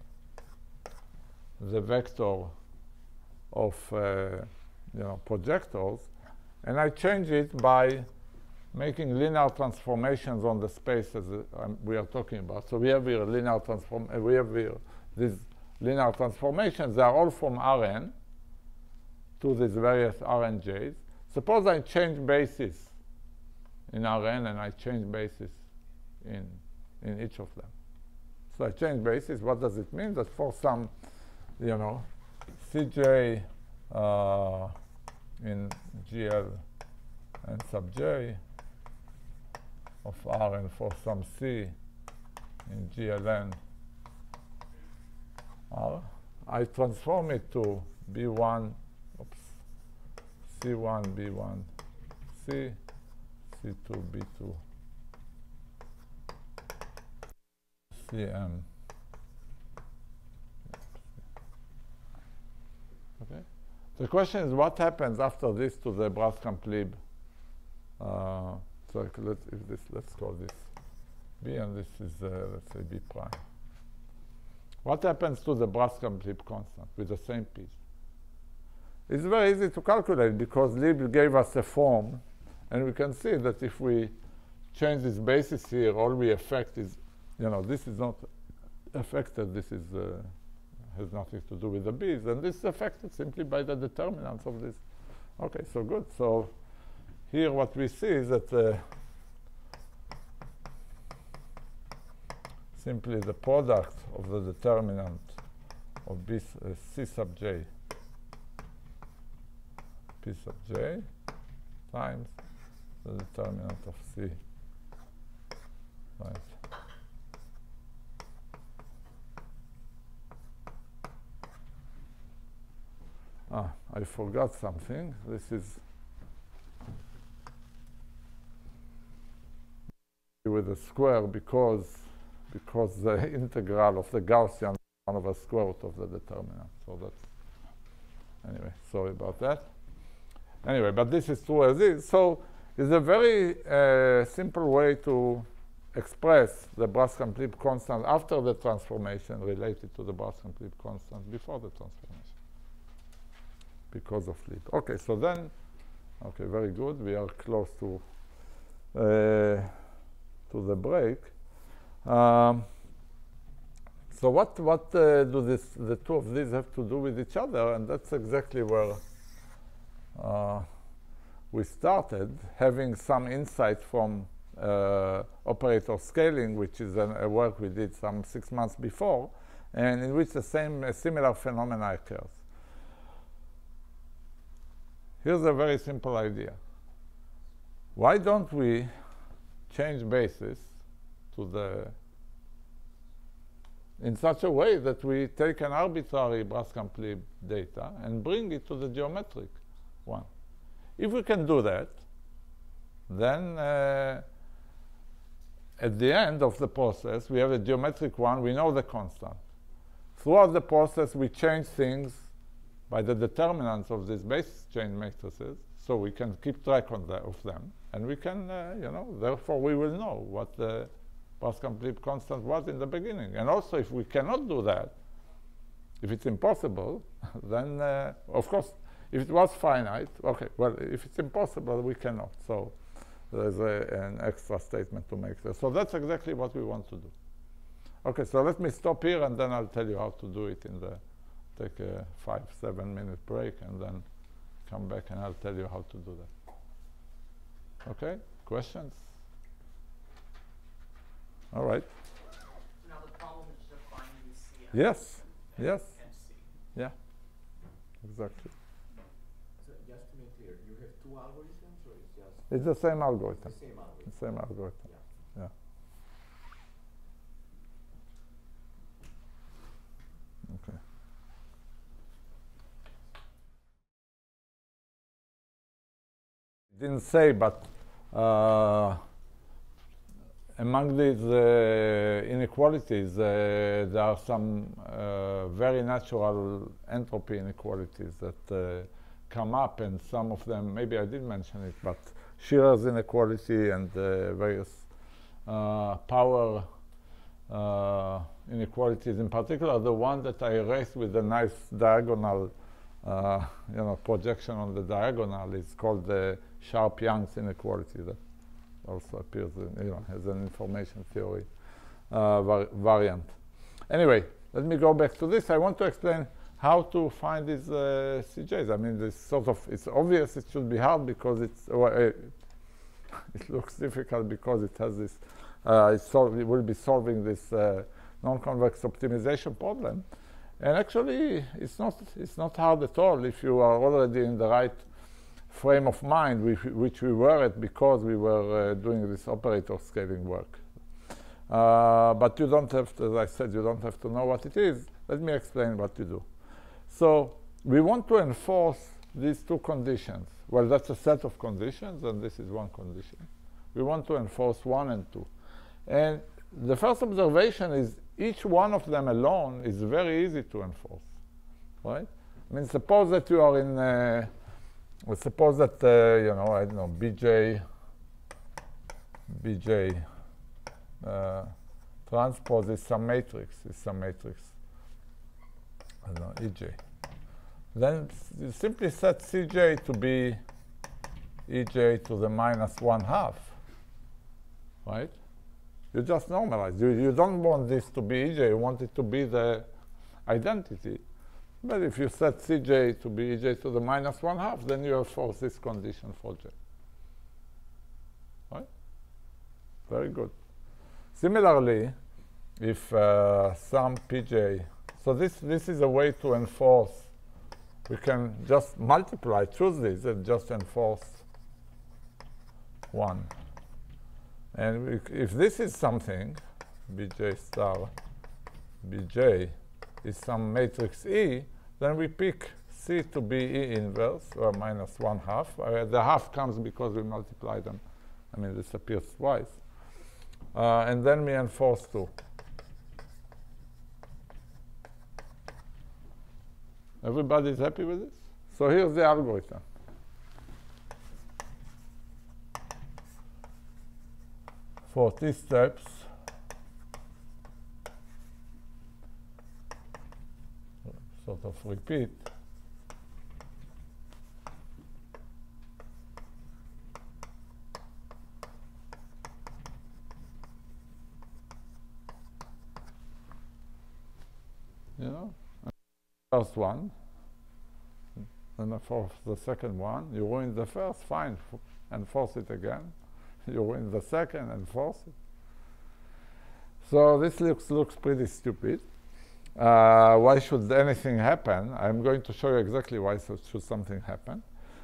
vector of you know, projectors, and I change it by making linear transformations on the spaces we are talking about. So we have here linear we have here these linear transformations. They are all from Rn to these various Rnj's. Suppose I change basis in Rn and I change basis in each of them. So I change basis. What does it mean? That for some, you know, Cj in GL and sub j of R, and for some C in GLN R, I transform it to B1, C1, B1, C, C2, B2, CM. Okay. The question is, what happens after this to the Brascamp-Lieb? So let's call this B, and this is let's say B prime. What happens to the Brascamp-Lieb constant with the same piece? It's very easy to calculate because Lieb gave us a form, and we can see that if we change this basis here, all we affect is, you know, this is not affected. This is has nothing to do with the b's, and this is affected simply by the determinants of this. Okay, so good. So here what we see is that simply the product of the determinant of B, C sub j, P sub j, times the determinant of C. Right. I forgot something. This is with a square because the integral of the Gaussian is 1 over square root of the determinant. So that's, anyway, sorry about that. Anyway, but this is true as is. So it's a very simple way to express the Brascamp-Lieb constant after the transformation related to the Brascamp-Lieb constant before the transformation because of Lieb. Okay, so then, okay, very good. We are close to the break. So what do the two of these have to do with each other? And that's exactly where we started, having some insight from operator scaling, which is a work we did some 6 months before, and in which a similar phenomena occurs. Here's a very simple idea. Why don't we change basis to in such a way that we take an arbitrary Brascamp-Lieb data and bring it to the geometric one? If we can do that, then at the end of the process, we have a geometric one, we know the constant. Throughout the process, we change things by the determinants of these base chain matrices, so we can keep track of them, and we can, therefore we will know what the Brascamp-Lieb constant was in the beginning. And also, if we cannot do that, if it's impossible, then, of course, if it was finite, okay, well, if it's impossible, we cannot. So there's an extra statement to make there. So that's exactly what we want to do. Okay, so let me stop here, and then I'll tell you how to do it take a 5-7 minute break, and then come back, and I'll tell you how to do that. Okay, questions? All right. Now the problem is defining C. Yes, yes. And C. Yeah, exactly. So just to make clear, you have two algorithms, or it's just It's the same algorithm. the same algorithm? The same algorithm. Yeah. Yeah. Okay. Didn't say, but among these inequalities, there are some very natural entropy inequalities that come up, and some of them, maybe I did mention it, but Shearer's inequality and various power inequalities, in particular the one that I erased with a nice diagonal projection on the diagonal is called the Sharp-Young's inequality, that also appears in, as an information theory variant. Anyway, let me go back to this. I want to explain how to find these CJs. I mean, this sort of, it's obvious it should be hard because it's, it looks difficult because it has this, it will be solving this non-convex optimization problem. And actually, it's not hard at all if you are already in the right frame of mind, which we were at because we were doing this operator scaling work. But you don't have to, as I said, you don't have to know what it is. Let me explain what you do. So we want to enforce these two conditions. Well, that's a set of conditions, and this is one condition. We want to enforce 1 and 2. And the first observation is each one of them alone is very easy to enforce, right? I mean, suppose that you are in, suppose that, I don't know, BJ transpose is some matrix, I don't know, EJ. Then you simply set CJ to be EJ to the -1/2, right? You just normalize. You don't want this to be EJ, you want it to be the identity. But if you set CJ to be EJ to the -1/2, then you enforce this condition for J. Right? Very good. Similarly, if some PJ, so this is a way to enforce. We can just multiply, choose this, and just enforce 1. And if this is something, Bj star Bj is some matrix E, then we pick C to be E inverse, or -1/2. The half comes because we multiply them. I mean, this appears twice. And then we enforce 2. Everybody's happy with this? So here's the algorithm. For these steps, sort of repeat. First one, and for the second one, you ruin the first, fine, enforce it again. You ruin the second, enforce it. So this looks pretty stupid. Why should anything happen? I'm going to show you exactly why should something happen.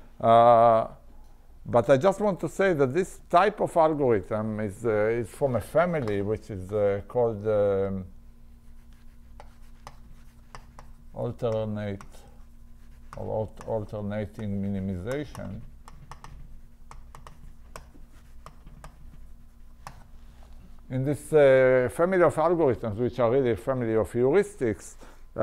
But I just want to say that this type of algorithm is from a family which is called alternate or alternating minimization. in this family of algorithms, which are really a family of heuristics,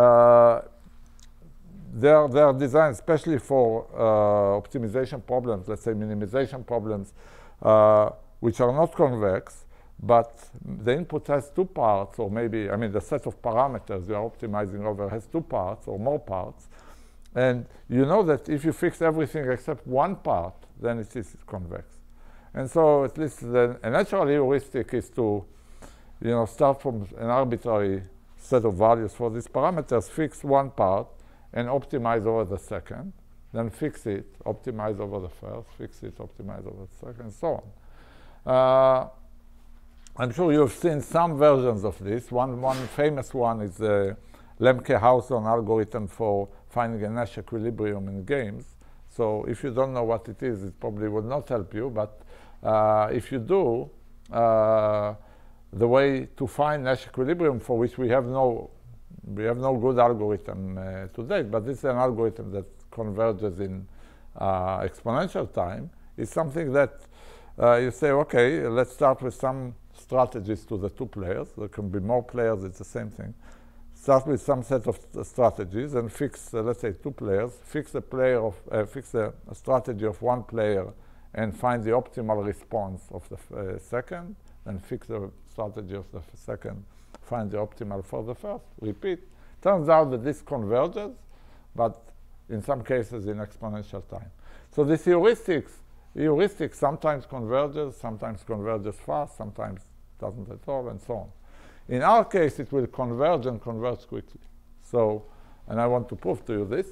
they're designed especially for optimization problems, let's say minimization problems, which are not convex, but the input has two parts, or maybe, I mean, the set of parameters you are optimizing over has two parts or more parts. And you know that if you fix everything except one part, then it is convex. And so at least a natural heuristic is to start from an arbitrary set of values for these parameters, fix one part, and optimize over the second, then fix it, optimize over the first, fix it, optimize over the second, and so on. I'm sure you've seen some versions of this. One famous one is the Lemke-Hawthorne algorithm for finding a Nash equilibrium in games. So if you don't know what it is, it probably would not help you. But if you do, the way to find Nash equilibrium, for which we have no good algorithm to date, but this is an algorithm that converges in exponential time, is something that you say, okay, let's start with some strategies to the two players. There can be more players, it's the same thing. Start with some set of strategies and fix, let's say, two players. Fix a strategy of one player and find the optimal response of the second. And fix the strategy of the second, find the optimal for the first. Repeat. Turns out that this converges, but in some cases in exponential time. So this heuristic sometimes converges fast, sometimes doesn't at all, and so on. In our case, it will converge and converge quickly. So, and I want to prove to you this.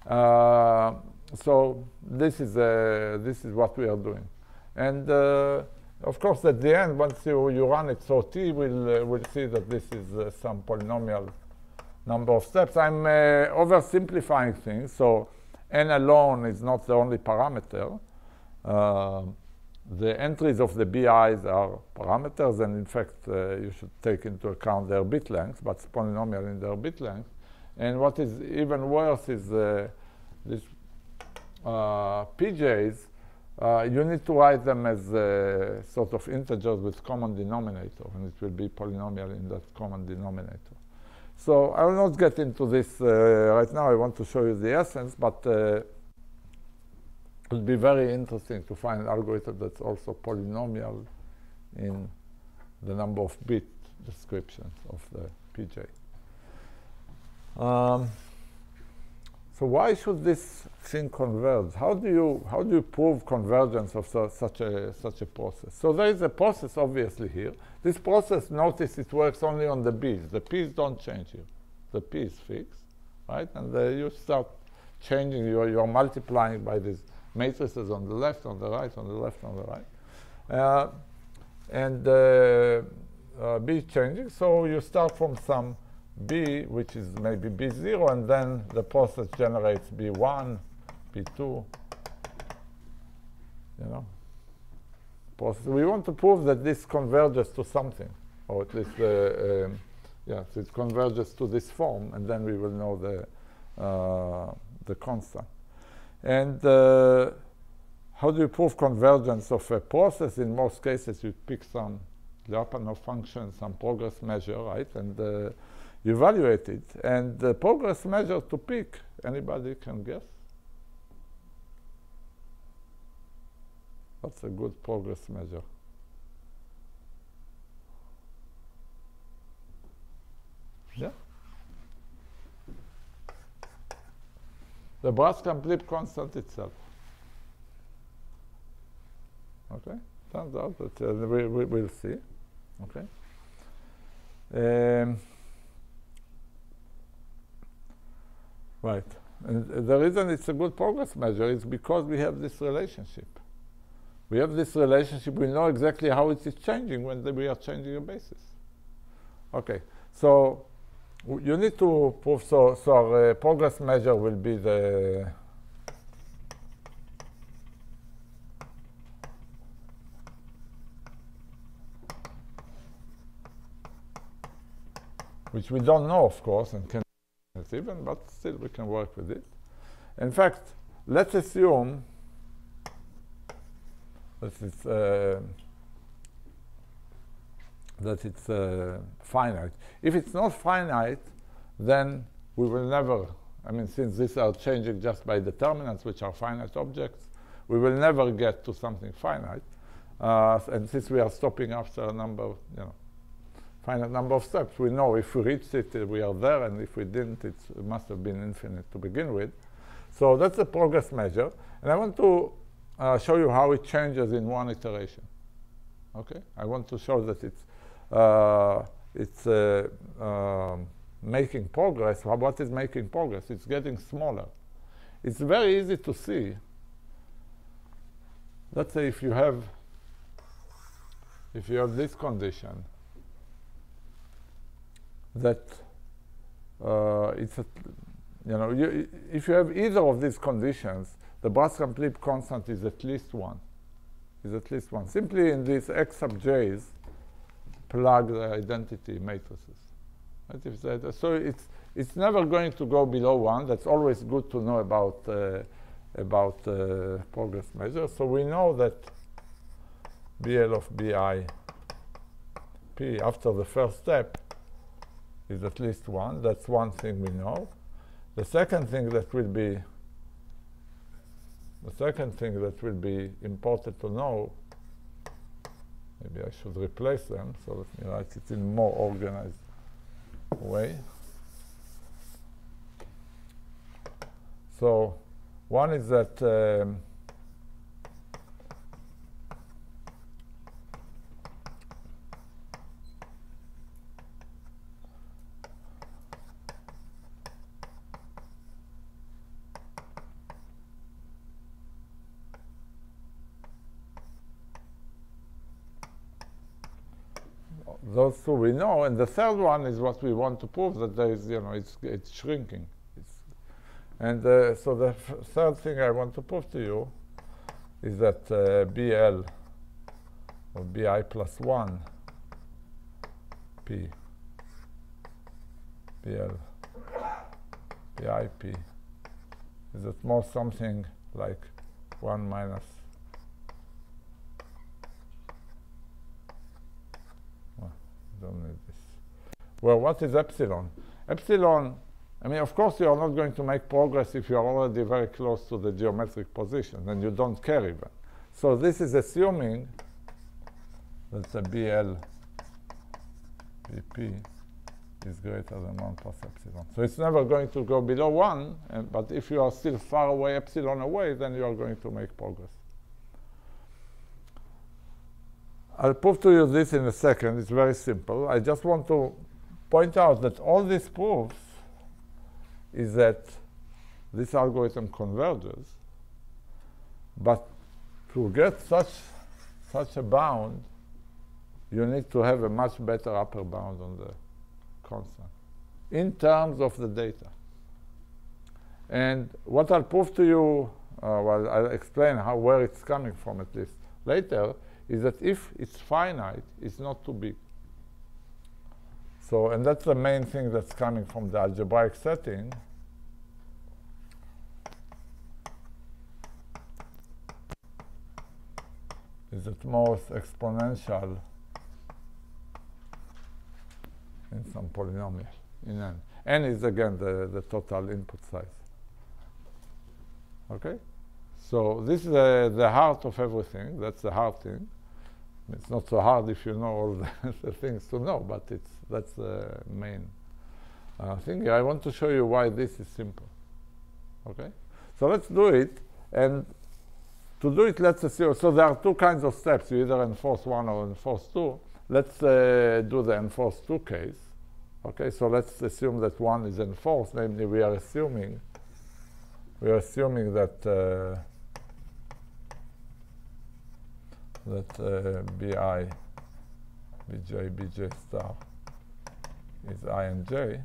So this is what we are doing. And of course, at the end, once you run it, so T will see that this is some polynomial number of steps. I'm oversimplifying things. So n alone is not the only parameter. The entries of the BIs are parameters, and in fact, you should take into account their bit length, but it's polynomial in their bit length. And what is even worse is these PJs. You need to write them as sort of integers with common denominator, and it will be polynomial in that common denominator. So I will not get into this right now. I want to show you the essence, but it would be very interesting to find an algorithm that's also polynomial in the number of bit descriptions of the PJ. So why should this thing converge? How do you prove convergence of such a process? So there is a process obviously here. This process, notice it works only on the b's. The p's don't change here. The p is fixed, right? And you start changing. You're multiplying by these matrices on the left, on the right, on the left, on the right, b is changing. So you start from some b, which is maybe b0, and then the process generates b1, b2, process. We want to prove that this converges to something, or at least so it converges to this form, and then we will know the constant. And how do you prove convergence of a process? In most cases, you pick some Lyapunov function, some progress measure, right? And you evaluate it. And the progress measure to pick, anybody can guess? What's a good progress measure? Yeah? The Brascamp-Lieb constant itself. Okay? Turns out that we'll see. Okay? Right. And the reason it's a good progress measure is because we have this relationship. We have this relationship. We know exactly how it is changing when we are changing a basis. Okay. So you need to prove. So our progress measure will be the which we don't know, of course, and can even, but still we can work with it. In fact, let's assume this is that it's finite. If it's not finite, then we will never, I mean, since these are changing just by determinants, which are finite objects, we will never get to something finite. And since we are stopping after a number, finite number of steps, we know if we reached it, we are there, and if we didn't, it must have been infinite to begin with. So that's the progress measure. And I want to show you how it changes in one iteration. Okay? I want to show that it's making progress. What is making progress? It's getting smaller. It's very easy to see. Let's say if you have this condition, that if you have either of these conditions, the Brascamp-Lieb constant is at least 1. Simply in these x sub j's, plug the identity matrices. Right? So it's never going to go below 1. That's always good to know about progress measures. So we know that BL of BI P after the first step is at least 1. That's one thing we know. The second thing that will be important to know, maybe I should replace them, so let me write it in a more organized way. So one is that those two we know, and the third one is what we want to prove, that there is, it's shrinking. So the third thing I want to prove to you is that BL of BI plus 1 P BL BIP is at most something like 1 minus don't need this. Well, what is epsilon? Epsilon, I mean, of course, you are not going to make progress if you are already very close to the geometric position, and you don't care even. So this is assuming that the BL BP is greater than 1 plus epsilon. So it's never going to go below 1, but if you are still far away, epsilon away, then you are going to make progress. I'll prove to you this in a second. It's very simple. I just want to point out that all this proves is that this algorithm converges, but to get such a bound, you need to have a much better upper bound on the constant in terms of the data. And what I'll prove to you, well, I'll explain where it's coming from at least later, is that if it's finite, it's not too big. So, and that's the main thing that's coming from the algebraic setting. Is at most exponential in some polynomial in n. N is again the total input size. Okay? So this is the heart of everything. That's the hard thing. It's not so hard if you know all the things to know, but that's the main thing. I want to show you why this is simple. Okay? So let's do it. And to do it, let's assume, so there are two kinds of steps. You either enforce 1 or enforce 2. Let's do the enforce 2 case. Okay, so let's assume that 1 is enforced. Namely, we are assuming that BI, BJ, BJ star is I and J.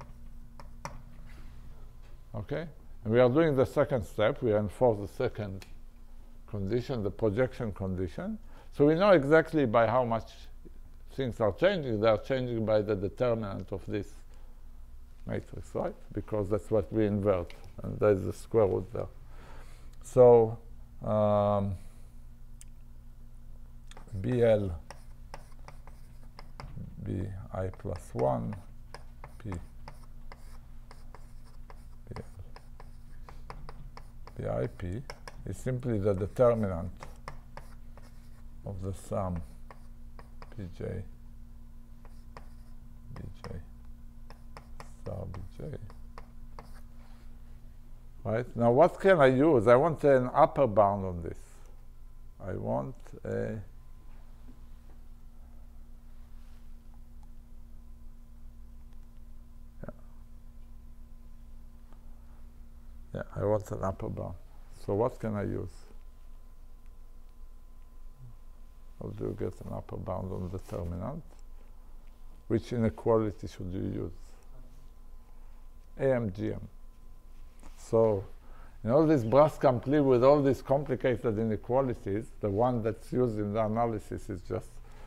Okay? And we are doing the second step. We enforce the second condition, the projection condition. So we know exactly by how much things are changing. They are changing by the determinant of this matrix, right? Because that's what we invert. And there's the square root there. So bi plus 1 p bip is simply the determinant of the sum pj bj star bj. Right? Now what can I use? I want an upper bound on this. I want a I want an upper bound. So what can I use? How do you get an upper bound on the determinant? Which inequality should you use? AMGM. So in all this Brascamp-Lieb with all these complicated inequalities, the one that's used in the analysis is just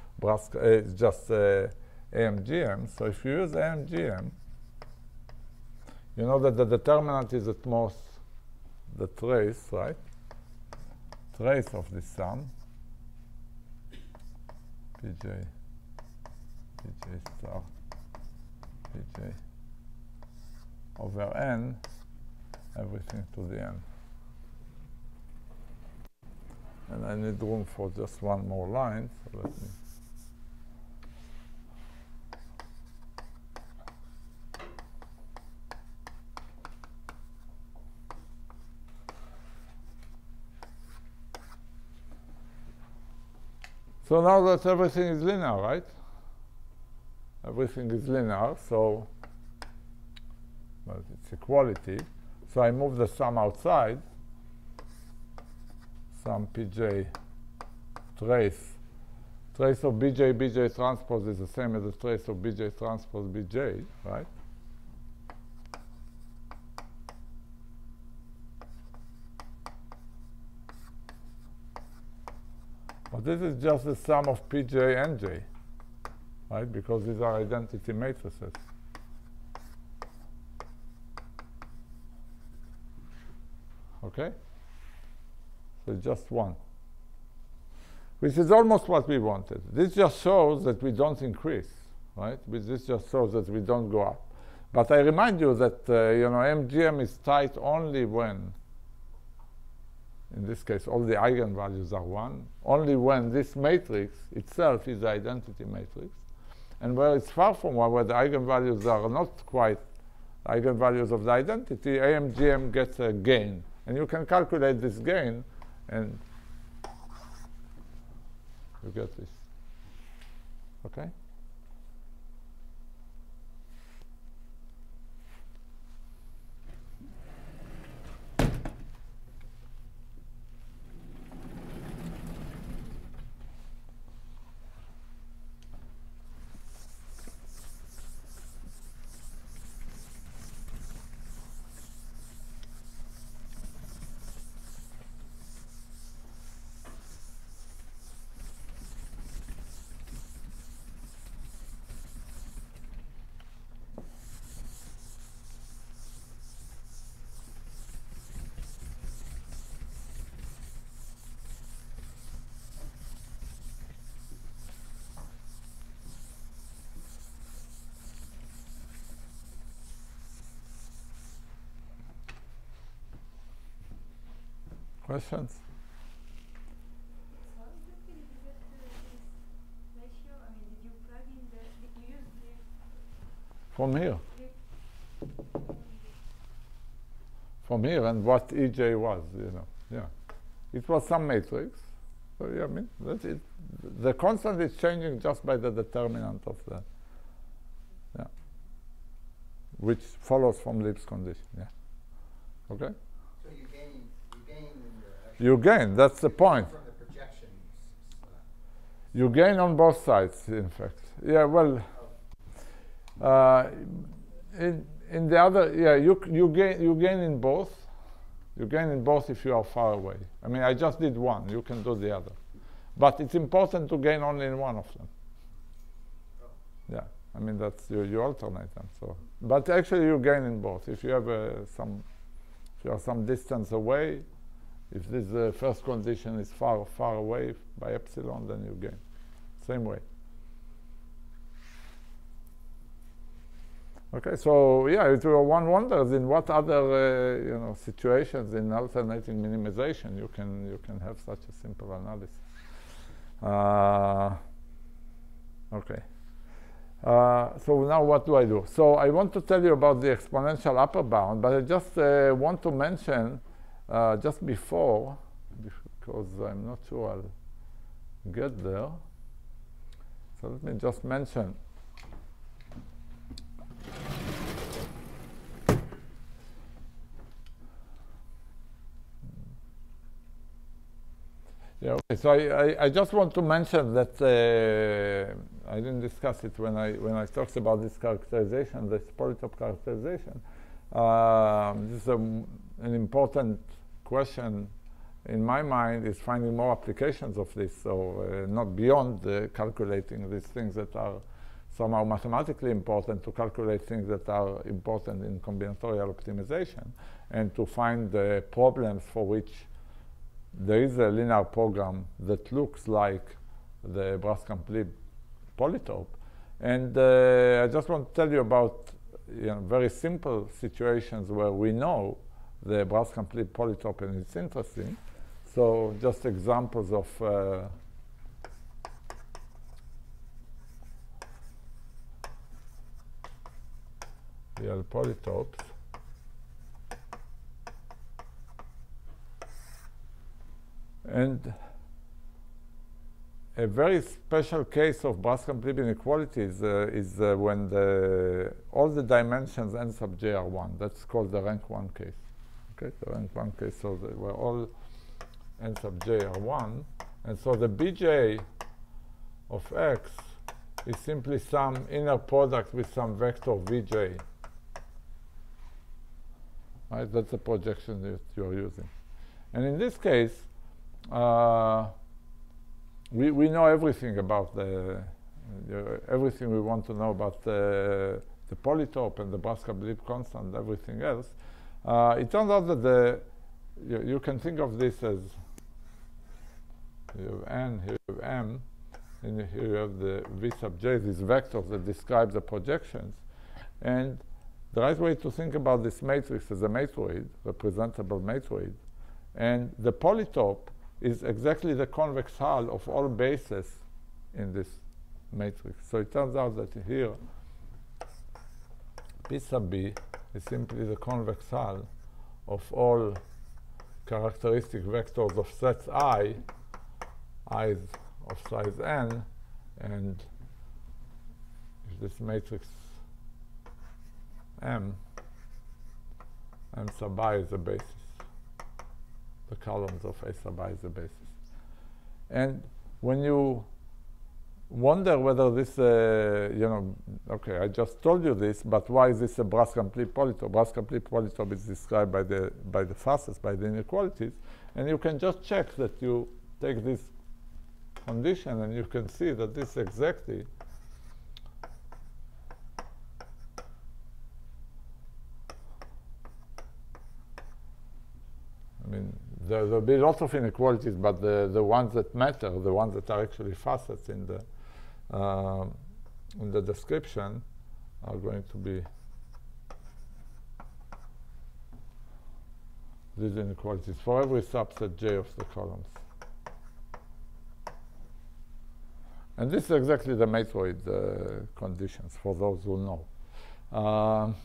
AMGM. So if you use AMGM, you know that the determinant is at most the trace, right? Trace of this sum, pj star pj over n, everything to the n. And I need room for just one more line, so let me. So now that everything is linear, right? Everything is linear, so well, it's equality. So I move the sum outside. Sum pj trace of bj transpose is the same as the trace of bj transpose bj, right? But this is just the sum of pj and j, right? Because these are identity matrices. Okay? So it's just one. Which is almost what we wanted. This just shows that we don't increase, right? This just shows that we don't go up. But I remind you that MGM is tight only when, in this case, all the eigenvalues are 1, only when this matrix itself is the identity matrix. And where it's far from 1, where the eigenvalues are not quite eigenvalues of the identity, AMGM gets a gain. And you can calculate this gain, and you get this. Okay? Questions? So how exactly did you get this ratio? I mean, did you plug in did you use the From here. Lieb? From here, and what EJ was, yeah. It was some matrix. So yeah, I mean, that's it. The constant is changing just by the determinant of the, which follows from Lieb's condition, yeah. Okay? So you gain in the You gain, that's the point. from the projections. You gain on both sides, in fact. Yeah, well, in the other, you gain in both. You gain in both if you are far away. I mean, I just did one. You can do the other. But it's important to gain only in one of them. Yeah, I mean, that's you alternate them. So, but actually, you gain in both. If you have if you are some distance away, if this first condition is far away by epsilon, then you gain. Same way. Okay, so yeah, one wonders in what other situations in alternating minimization you can have such a simple analysis. Okay. So now what do I do? So I want to tell you about the exponential upper bound, but I just want to mention just before, because I'm not sure I'll get there. So let me just mention. Yeah, okay. So I just want to mention that I didn't discuss it when I talked about this characterization, this polytope characterization. This is an important question in my mind, is finding more applications of this, so not beyond calculating these things that are somehow mathematically important, to calculate things that are important in combinatorial optimization, and to find the problems for which there is a linear program that looks like the Brascamp-Lieb polytope. And I just want to tell you about very simple situations where we know the Brascamp-Lieb polytope, and it's interesting. So just examples of real polytopes. And a very special case of Brascamp-Lieb inequalities is when all the dimensions n sub j are 1. That's called the rank 1 case. Okay, the rank 1 case, so where all n sub j are 1. And so the bj of x is simply some inner product with some vector vj. Right, that's the projection that you're using. And in this case, we know everything about everything we want to know about the polytope and the Brascamp-Lieb constant and everything else. It turns out that you can think of this as you have n, here you have m, and here you have the v sub j, these vectors that describe the projections. And the right way to think about this matrix is a matroid, representable matroid. And the polytope is exactly the convex hull of all bases in this matrix. So it turns out that here, P sub b is simply the convex hull of all characteristic vectors of sets i's of size n, and if this matrix M sub I is a basis. The columns of A sub I is a basis. And when you wonder whether this, okay, I just told you this, but why is this a Brascamp-Lieb polytope? Brascamp-Lieb polytope is described by the facets, by the inequalities, and you can just check that you take this condition, and you can see that this exactly there'll be lots of inequalities, but the ones that matter, the ones that are actually facets in the description, are going to be these inequalities for every subset j of the columns. And this is exactly the matroid conditions for those who know.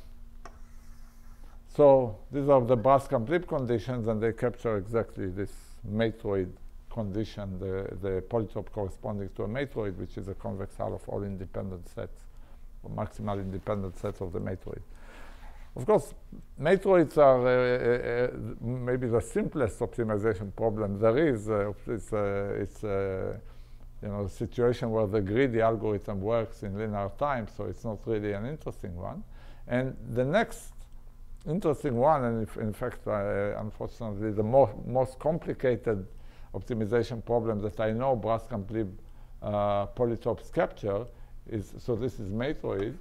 So these are the Brascamp-Lieb conditions, and they capture exactly this matroid condition, the polytope corresponding to a matroid, which is a convex hull of all independent sets, or maximal independent sets of the matroid. Of course, matroids are maybe the simplest optimization problem there is. It's a situation where the greedy algorithm works in linear time, so it's not really an interesting one. And the next interesting one, and in fact, unfortunately, the most complicated optimization problem that I know Brascamp-Lieb polytopes capture is, so this is matroid,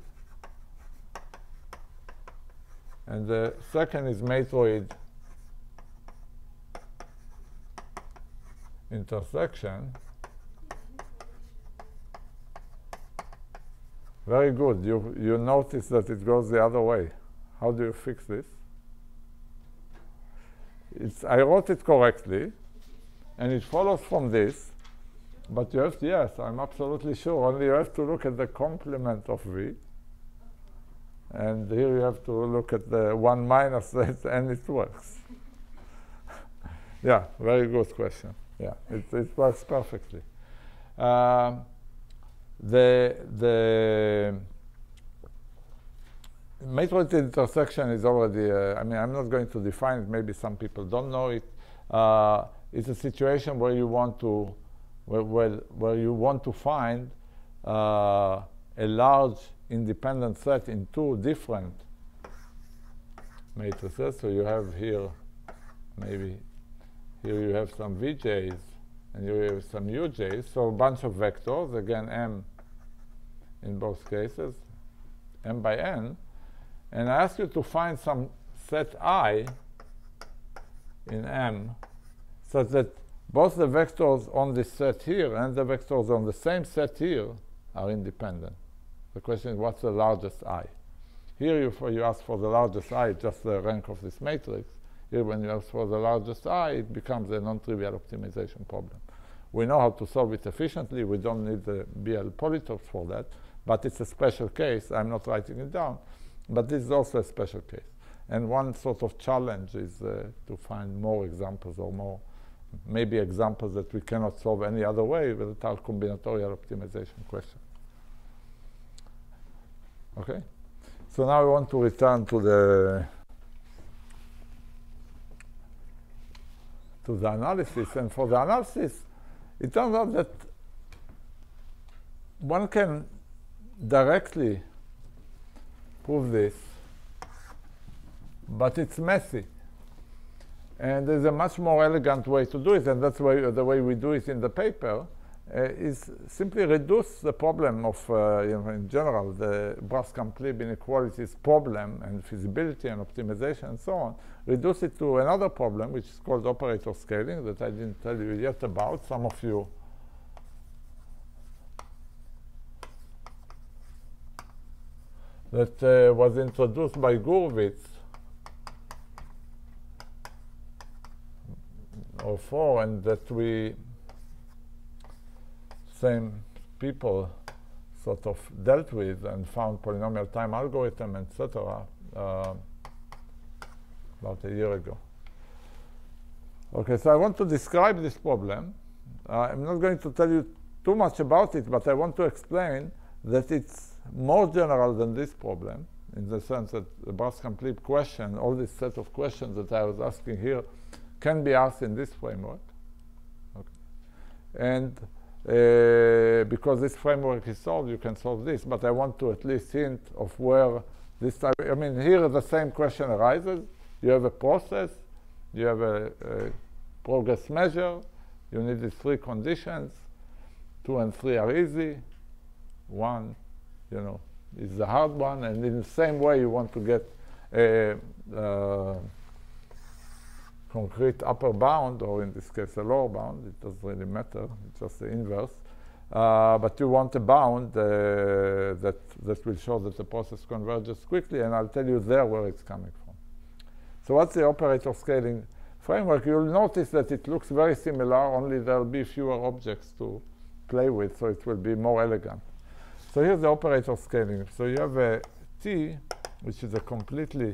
and the second is matroid intersection. Very good. You notice that it goes the other way. How do you fix this? I wrote it correctly, and it follows from this, but you have to, yes, I'm absolutely sure, only you have to look at the complement of V, and here you have to look at the 1 minus that, and it works. Yeah, very good question. Yeah, it works perfectly. The matrix intersection is already, I mean, I'm not going to define it, maybe some people don't know it. It's a situation where you want to, where you want to find a large independent set in two different matrices. So you have here, maybe here you have some Vj's, and you have some Uj's, so a bunch of vectors, again, M in both cases, M by N, and I ask you to find some set I in M such that both the vectors on this set here and the vectors on the same set here are independent. The question is, what's the largest I? Here you ask for the largest I, just the rank of this matrix. Here, when you ask for the largest I, it becomes a non-trivial optimization problem. We know how to solve it efficiently. We don't need the BL polytope for that, but it's a special case. I'm not writing it down, but this is also a special case. And one sort of challenge is to find more examples, or more, maybe examples that we cannot solve any other way without combinatorial optimization question. Okay? So now I want to return to the analysis. And for the analysis, it turns out that one can directly prove this, but it's messy. And there's a much more elegant way to do it, and that's why the way we do it in the paper is simply reduce the problem of, in general, the Brascamp-Lieb inequalities problem and feasibility and optimization and so on, reduce it to another problem, which is called operator scaling, that I didn't tell you yet about. Some of you that was introduced by Gurwitz or four, and that we same people sort of dealt with and found polynomial time algorithm, etc. About a year ago. Okay, so I want to describe this problem. I'm not going to tell you too much about it, but I want to explain that it's more general than this problem, in the sense that the Brascamp-Lieb question, all this set of questions that I was asking here, can be asked in this framework. Okay. And because this framework is solved, you can solve this, but I want to at least hint of where this type, I mean, here the same question arises. You have a process, you have a progress measure, you need these three conditions, 2 and 3 are easy, 1, is the hard one, and in the same way you want to get a concrete upper bound, or in this case a lower bound. It doesn't really matter, it's just the inverse. But you want a bound that will show that the process converges quickly, and I'll tell you there where it's coming from. So what's the operator scaling framework? You'll notice that it looks very similar, only there'll be fewer objects to play with, so it will be more elegant. So here's the operator scaling. So you have a T, which is a completely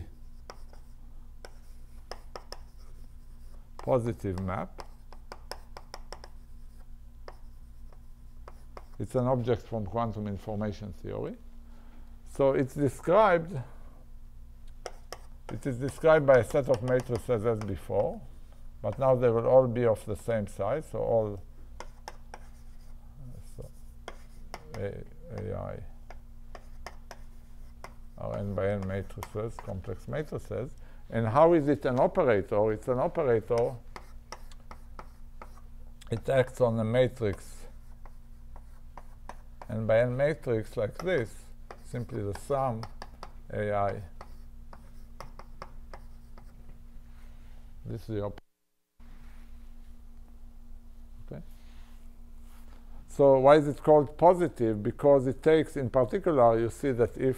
positive map. It's an object from quantum information theory. So it's described, it is described by a set of matrices as before, but now they will all be of the same size, so all AI are n by n matrices, complex matrices. And how is it an operator? It's an operator. It acts on a matrix, n by n matrix like this, simply the sum AI. This is the operator. Okay. So why is it called positive? Because it takes, in particular, you see that if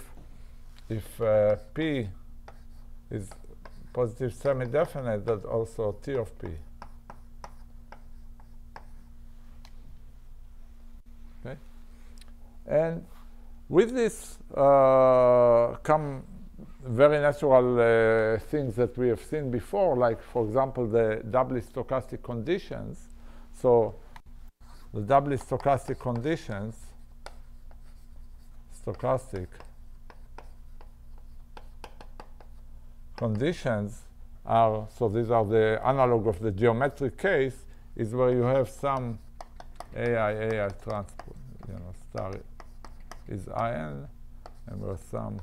P is positive semi-definite, that's also T of P. Okay? And with this come very natural things that we have seen before, like, for example, the doubly stochastic conditions. So the doubly stochastic conditions, are, so these are the analog of the geometric case, is where you have some AI transpose, star is IN, and where some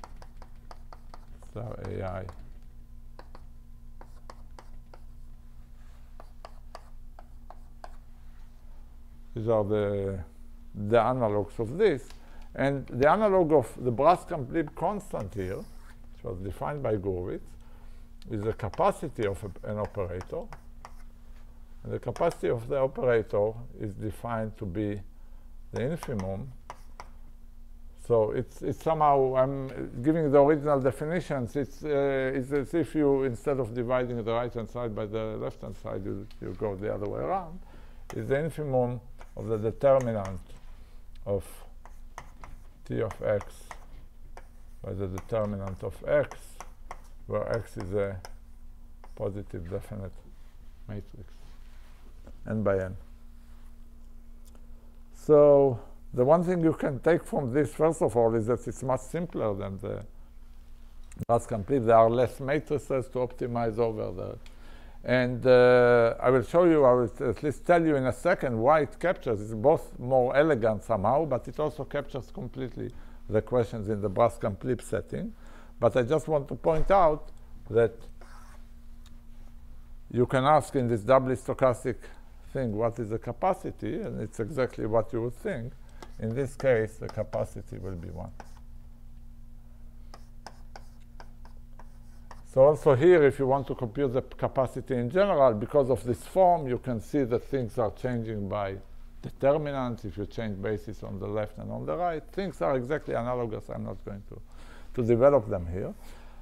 star AI these are the analogs of this. And the analog of the Brascamp-Lieb constant here, which was defined by Gurwitz, is the capacity of an operator. And the capacity of the operator is defined to be the infimum. So it's somehow, I'm giving the original definitions. It's as if you, instead of dividing the right-hand side by the left-hand side, you go the other way around. Is the infimum of the determinant of T of x by the determinant of x, where x is a positive definite matrix, n by n. So the one thing you can take from this, first of all, is that it's much simpler than the Brascamp-Lieb. There are less matrices to optimize over there. And I will show you, I will at least tell you in a second why it captures. It's both more elegant somehow, but it also captures completely the questions in the Brascamp-Lieb setting. But I just want to point out that you can ask in this doubly stochastic thing, what is the capacity? And it's exactly what you would think. In this case, the capacity will be 1. So also here, if you want to compute the capacity in general, because of this form, you can see that things are changing by determinants. If you change basis on the left and on the right, things are exactly analogous. I'm not going to develop them here.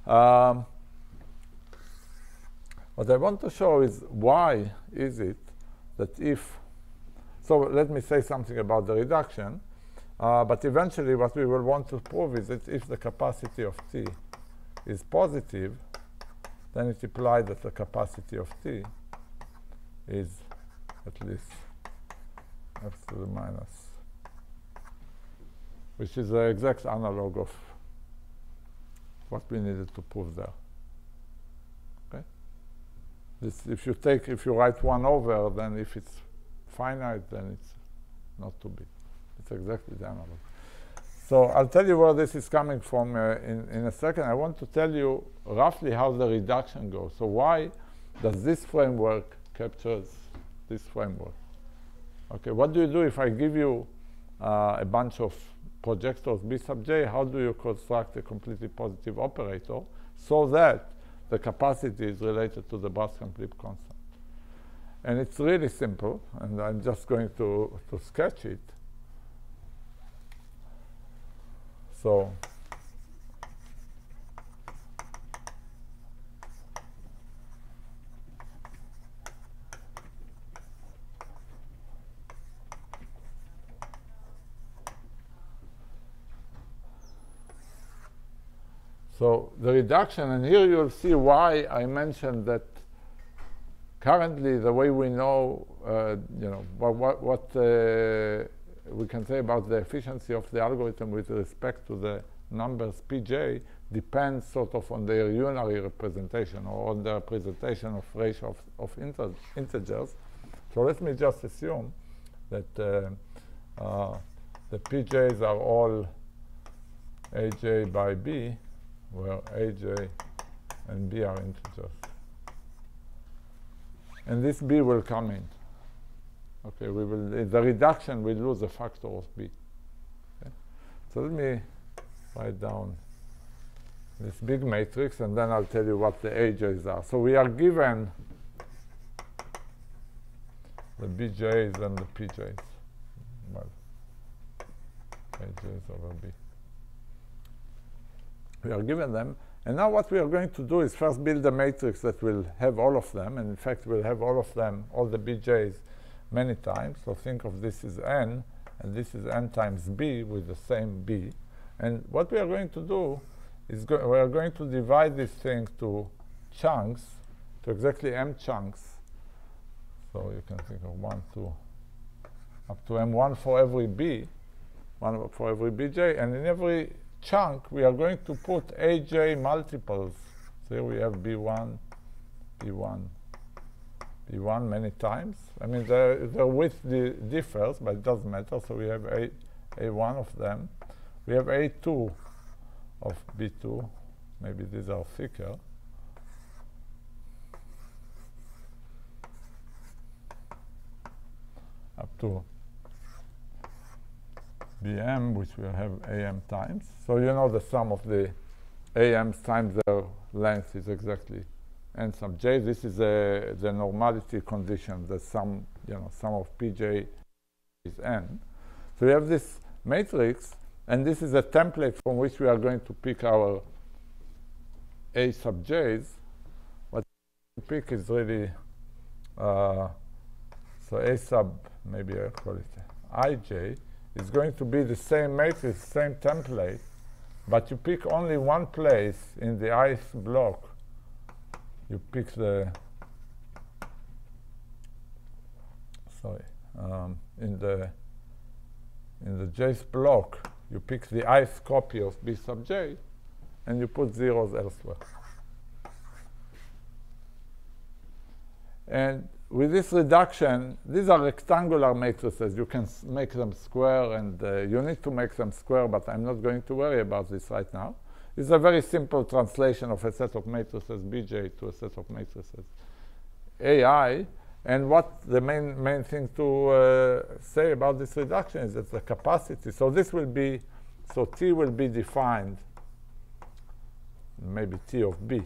What I want to show is why is it that if, so let me say something about the reduction, but eventually what we will want to prove is that if the capacity of T is positive, then it implies that the capacity of T is at least x to the minus, which is the exact analog of what we needed to prove there. Okay? This, if you write 1 over, then if it's finite, then it's not too big. It's exactly the analog. So I'll tell you where this is coming from in a second. I want to tell you roughly how the reduction goes. So why does this framework captures this framework? Okay, what do you do if I give you a bunch of projectors B sub j? How do you construct a completely positive operator so that the capacity is related to the Brascamp-Lieb constant? And it's really simple, and I'm just going to sketch it. So the reduction, and here you'll see why I mentioned that currently the way we know, what we can say about the efficiency of the algorithm with respect to the numbers pj depends sort of on their unary representation or on the representation of ratio of integers. So let me just assume that the pj's are all aj by b, where aj and b are integers. And this b will come in. Okay, we will, the reduction will lose a factor of b. Okay? So let me write down this big matrix, and then I'll tell you what the aj's are. So we are given the bj's and the pj's. AJ's over B. We are given them. And now what we are going to do is first build a matrix that will have all of them. And in fact, we'll have all of them, all the bj's, many times. So think of this as n, and this is n times b with the same b. And what we are going to do is we are going to divide this thing to chunks, to exactly m chunks. So you can think of 1, 2, up to m1 for every b, 1 for every bj, and in every chunk we are going to put aj multiples. So here we have b1, b1, b1 many times. I mean, the width differs, but it doesn't matter. So we have a1 of them. We have a2 of b2. Maybe these are thicker. Up to bm, which will have am times. So you know the sum of the am's times their length is exactly n sub j. This is the normality condition. The sum, sum of pj is n. So we have this matrix, and this is a template from which we are going to pick our a sub j's. What we pick is really so a sub, maybe I call it ij, is going to be the same matrix, same template, but you pick only one place in the ith block. You pick the, in the jth block, you pick the ith copy of b sub j, and you put zeros elsewhere. And with this reduction, these are rectangular matrices. You can make them square, and you need to make them square, but I'm not going to worry about this right now. It's a very simple translation of a set of matrices bj to a set of matrices ai. And what the main thing to say about this reduction is that the capacity, so this will be, so T will be defined, maybe T of B.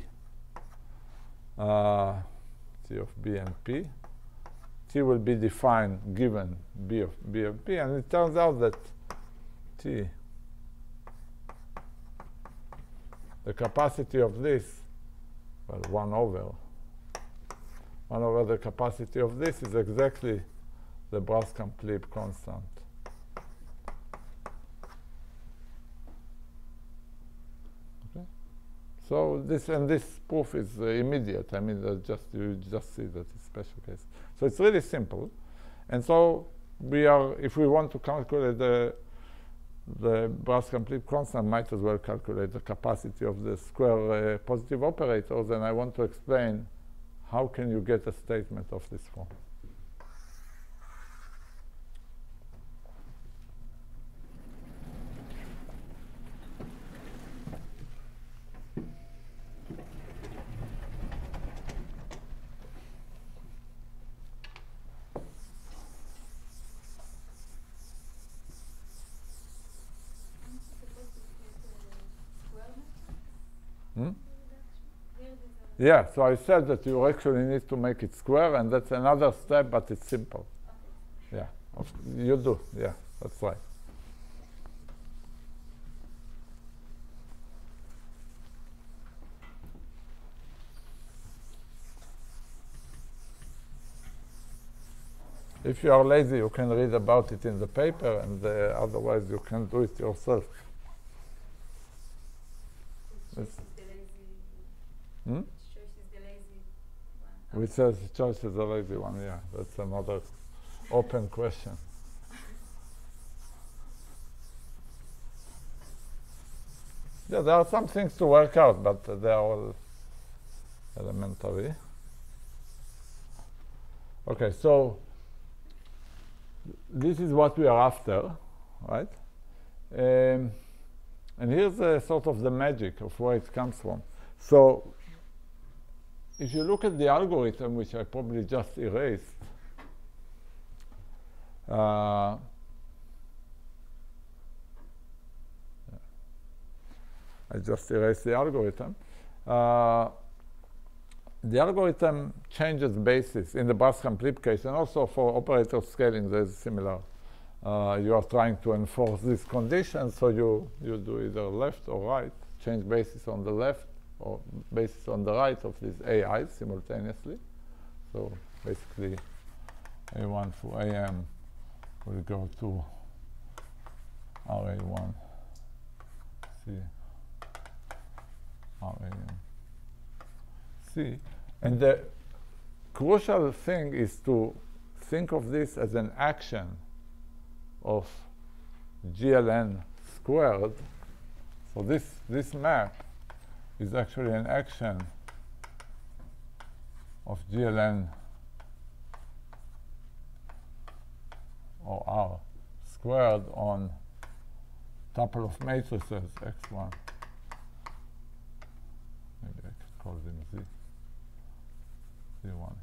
T of B and P. T will be defined given B of P, and it turns out that T, the capacity of this, well, 1 over the capacity of this is exactly the Brascamp-Lieb constant. Okay. So this proof is immediate. I mean, you just see that it's special case. So it's really simple. And so we are, if we want to calculate the Brascamp-Lieb constant, might as well calculate the capacity of the square positive operators. And I want to explain how can you get a statement of this form. Yeah, so I said that you actually need to make it square, and that's another step, but it's simple. Okay. Yeah, you do. Yeah, that's right. If you are lazy, you can read about it in the paper, and otherwise you can do it yourself. Which says choice is the lazy one, yeah. That's another open question. Yeah, there are some things to work out, but they are all elementary. Okay, so this is what we are after, right? And here's sort of the magic of where it comes from. So if you look at the algorithm, which I probably just erased, I just erased the algorithm. The algorithm changes basis in the Brascamp-Lieb case, and also for operator scaling, there's similar you are trying to enforce this condition, so you do either left or right, change basis on the left or basis on the right of these AIs simultaneously. So basically, A1 for AM will go to RA1, C, RAM, C. And the crucial thing is to think of this as an action of GLN squared. So this map is actually an action of GLN or R squared on tuple of matrices X1. Maybe I could call them Z. Z1.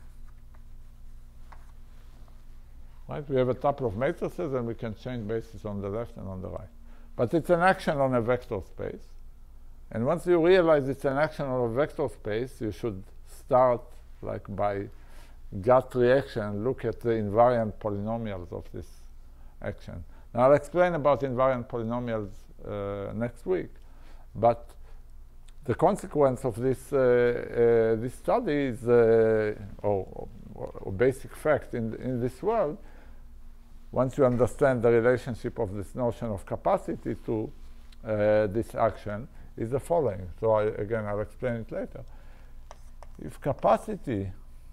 Right? We have a tuple of matrices, and we can change basis on the left and on the right. But it's an action on a vector space. And once you realize it's an action on a vector space, you should start, like by gut reaction, look at the invariant polynomials of this action. Now, I'll explain about invariant polynomials next week. But the consequence of this this study is, or basic fact in this world, once you understand the relationship of this notion of capacity to this action, is the following. So again, I'll explain it later. If capacity,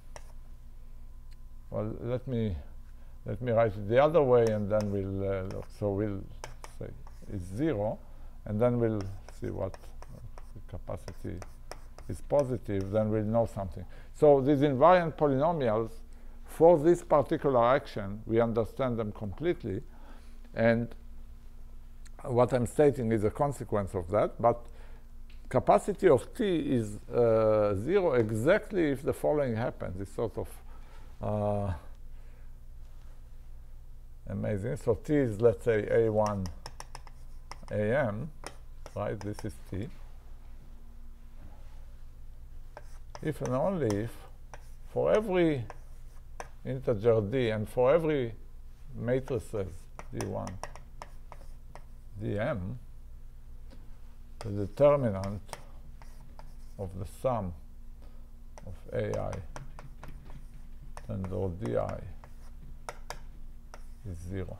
well, let me write it the other way, and then we'll look. So we'll say it's 0, and then we'll see what the capacity is positive. Then we'll know something. So these invariant polynomials, for this particular action, we understand them completely, and what I'm stating is a consequence of that. But capacity of T is 0 exactly if the following happens. It's sort of amazing. So T is, let's say, A1 AM, right? This is T. If and only if for every integer D and for every matrices D1, Dm, the determinant of the sum of AI and or Di is 0.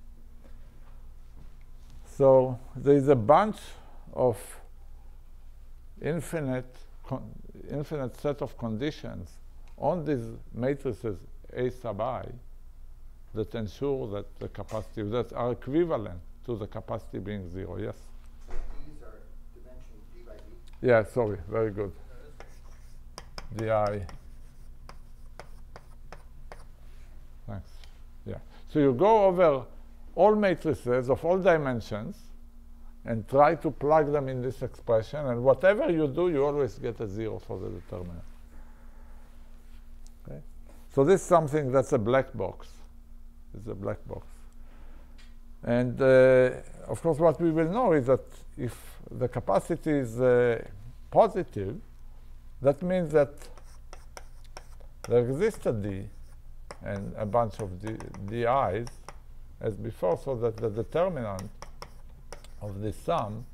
So there is a bunch of infinite set of conditions on these matrices A sub I that ensure that the capacity, that are equivalent to the capacity being 0. Yes? These are dimension d by d? Yeah, sorry, very good. Di. Thanks. Yeah. So you go over all matrices of all dimensions and try to plug them in this expression, and whatever you do, you always get a 0 for the determinant. Okay? So this is something that's a black box. It's a black box. And of course, what we will know is that if the capacity is positive, that means that there exists a D and a bunch of DIs as before, so that the determinant of this sum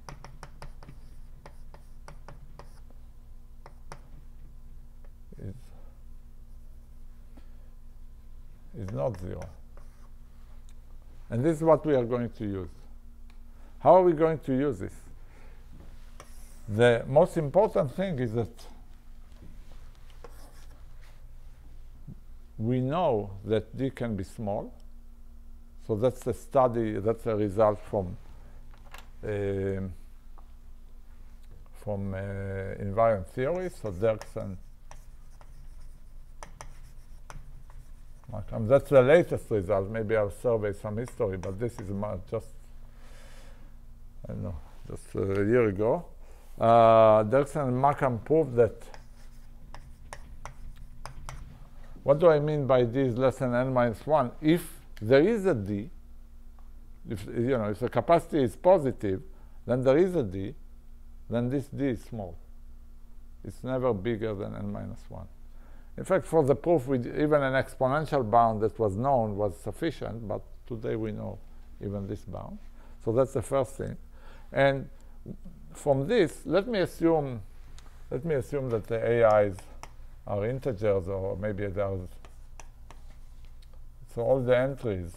is not 0. And this is what we are going to use. How are we going to use this? The most important thing is that we know that D can be small. So that's a study, that's a result from invariant theory. So Dirksen, that's the latest result. Maybe I'll survey some history, but this is just, I don't know, just a year ago. Dirksen and Maass proved that. What do I mean by D is less than n minus 1? If there is a D, if the capacity is positive, then there is a D, then this D is small. It's never bigger than n minus 1. In fact, for the proof, even an exponential bound that was known was sufficient, but Today we know even this bound. So that's the first thing. And from this, let me assume that the AIs are integers, or maybe there's, so all the entries,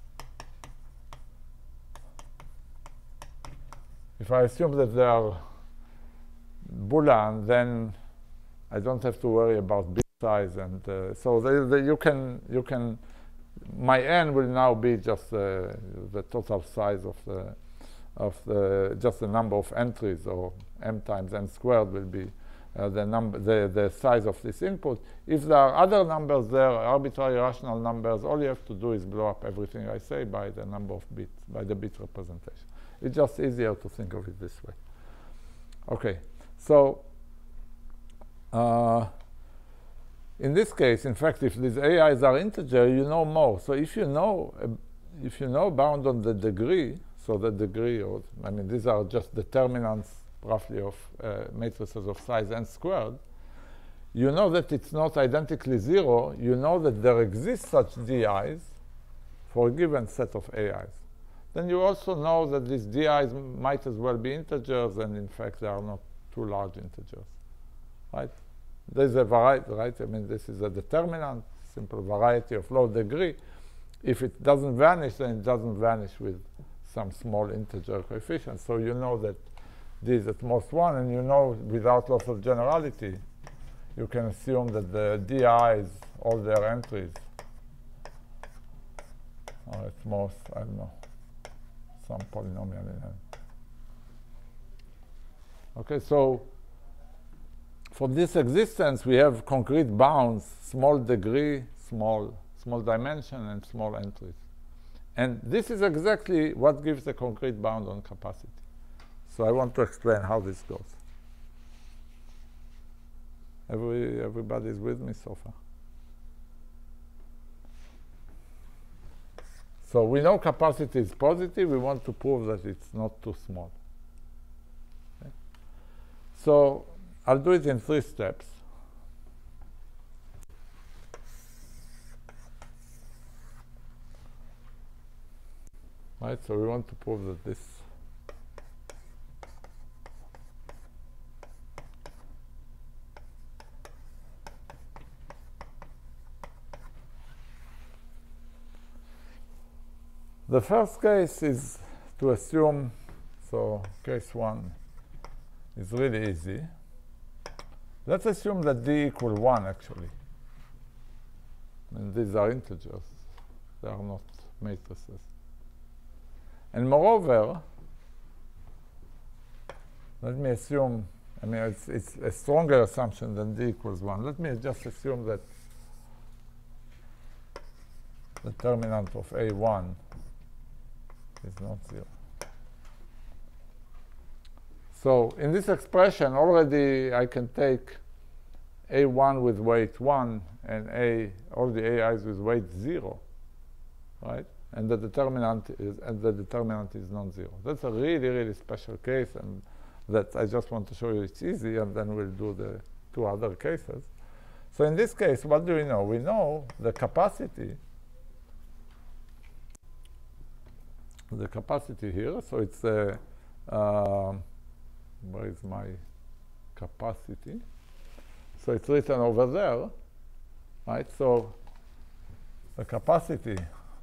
if I assume that they are Boolean, then I don't have to worry about bit size, and so you can my n will now be just the total size of the just the number of entries, or m times n squared will be the size of this input. If there are other numbers there, arbitrary rational numbers, all you have to do is blow up everything I say by the number of bits, by the bit representation. It's just easier to think of it this way. Okay, so in this case, in fact, if these AIs are integer, you know more. So if you know bound on the degree, so the degree, or I mean, these are just determinants roughly of matrices of size n squared, you know that it's not identically 0. You know that there exists such DIs for a given set of AIs. Then you also know that these DIs might as well be integers, and in fact, they are not too large integers, right? There's a variety, right? I mean, this is a determinant, simple variety of low degree. If it doesn't vanish, then it doesn't vanish with some small integer coefficient. So you know that this is at most 1, and you know without loss of generality, you can assume that the DIs, all their entries, are at most, I don't know, some polynomial in n. Okay, so from this existence, we have concrete bounds, small degree, small dimension, and small entries. And this is exactly what gives the concrete bound on capacity. So I want to explain how this goes. Everybody is with me so far? So we know capacity is positive. We want to prove that it's not too small. Okay? So I'll do it in 3 steps. Right, so we want to prove that this the first case is to assume, so case 1 is really easy. Let's assume that d equal 1, actually. And these are integers. They are not matrices. And moreover, let me assume, I mean, it's a stronger assumption than d equals 1. Let me just assume that the determinant of A1 is not 0. So in this expression, already I can take A1 with weight 1 and all the AIs with weight 0, right? And the determinant is non-zero. That's a really, really special case, and that I just want to show you it's easy, and then we'll do the 2 other cases. So in this case, what do we know? We know the capacity here. So it's where is my capacity? So it's written over there, right? So the capacity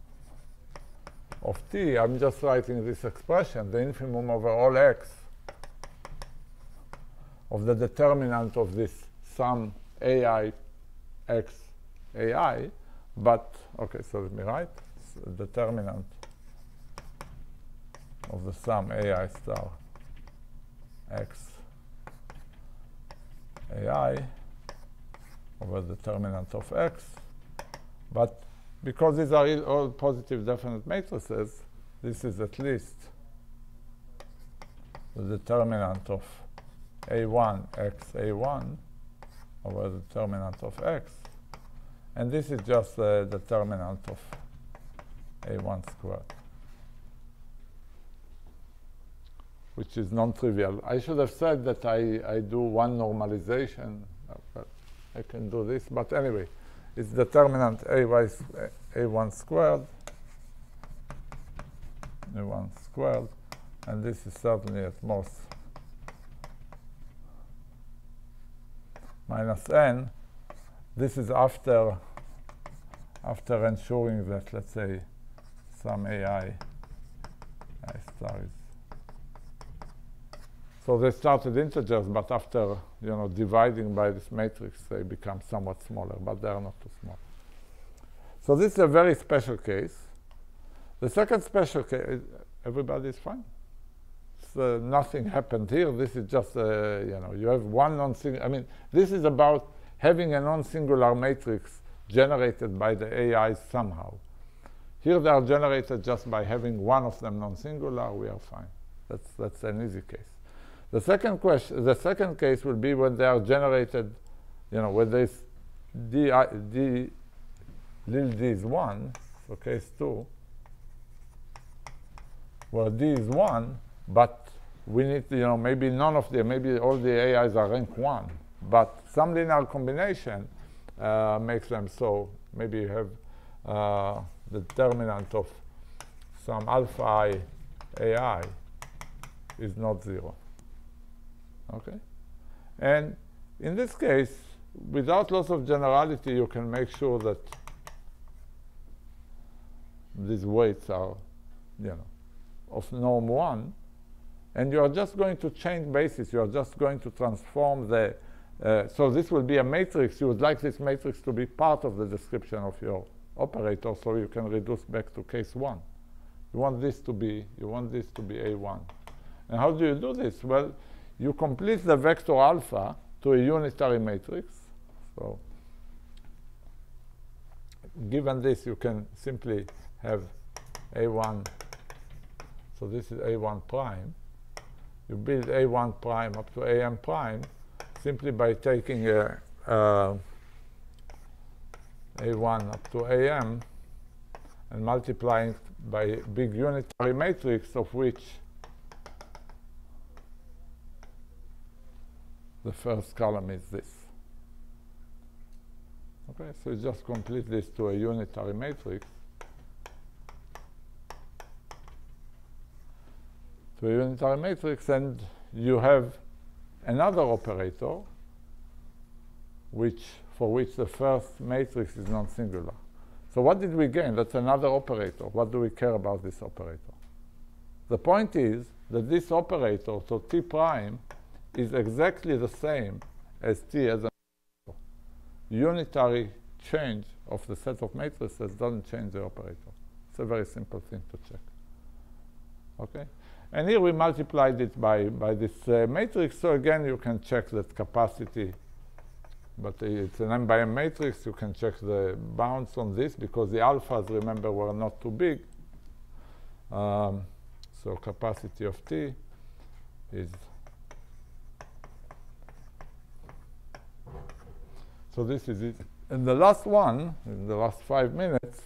of t, I'm just writing this expression, the infimum over all x of the determinant of this sum ai x ai, but, okay, so let me write, so determinant of the sum ai star x ai over the determinant of x, but because these are all positive definite matrices, this is at least the determinant of a1 x a1 over the determinant of x, and this is just the determinant of a1 squared, which is non-trivial. I should have said that I do one normalization, but I can do this, but anyway, it's determinant a1 squared A1 squared, and this is certainly at most minus n. This is after ensuring that, let's say, some I star is. So they started integers, but after dividing by this matrix, they become somewhat smaller, but they are not too small. So this is a very special case. The second special case, everybody is fine. So nothing happened here. This is just, you have one non-singular. I mean, this is about having a non-singular matrix generated by the AIs somehow. Here they are generated just by having one of them non-singular. We are fine. That's an easy case. The second case will be when they are generated, when this lil d is 1, so case 2, where d is 1, but we need, maybe none of them, maybe all the AIs are rank 1, but some linear combination makes them so. Maybe you have the determinant of some alpha I AI is not 0. Okay? And in this case, without loss of generality, you can make sure that these weights are, of norm 1. And you are just going to change basis. You are just going to transform the... so this will be a matrix. You would like this matrix to be part of the description of your operator, so you can reduce back to case 1. You want this to be A1. And how do you do this? Well, you complete the vector alpha to a unitary matrix. So given this, you can simply have A1. So this is A1 prime. You build A1 prime up to AM prime simply by taking A1 up to AM and multiplying by a big unitary matrix of which the first column is this. Okay, so you just complete this to a unitary matrix. And you have another operator for which the first matrix is non-singular. So what did we gain? That's another operator. What do we care about this operator? The point is that this operator, so T prime, is exactly the same as T as an operator. Unitary change of the set of matrices doesn't change the operator. It's a very simple thing to check. Okay? And here we multiplied it by this matrix. So again, you can check that capacity. But it's an m by m matrix. You can check the bounds on this because the alphas, remember, were not too big. So capacity of T is... So this is it. And the last one, in the last 5 minutes,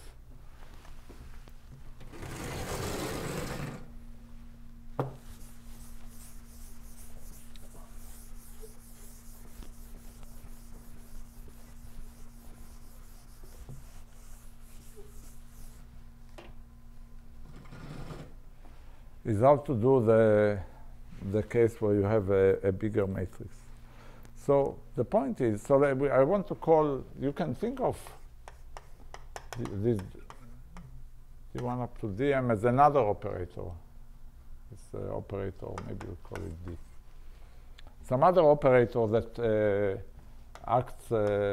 is how to do the case where you have a bigger matrix. So the point is, so that I want to call, you can think of this D1 up to Dm as another operator. This operator, maybe we'll call it D. Some other operator that acts,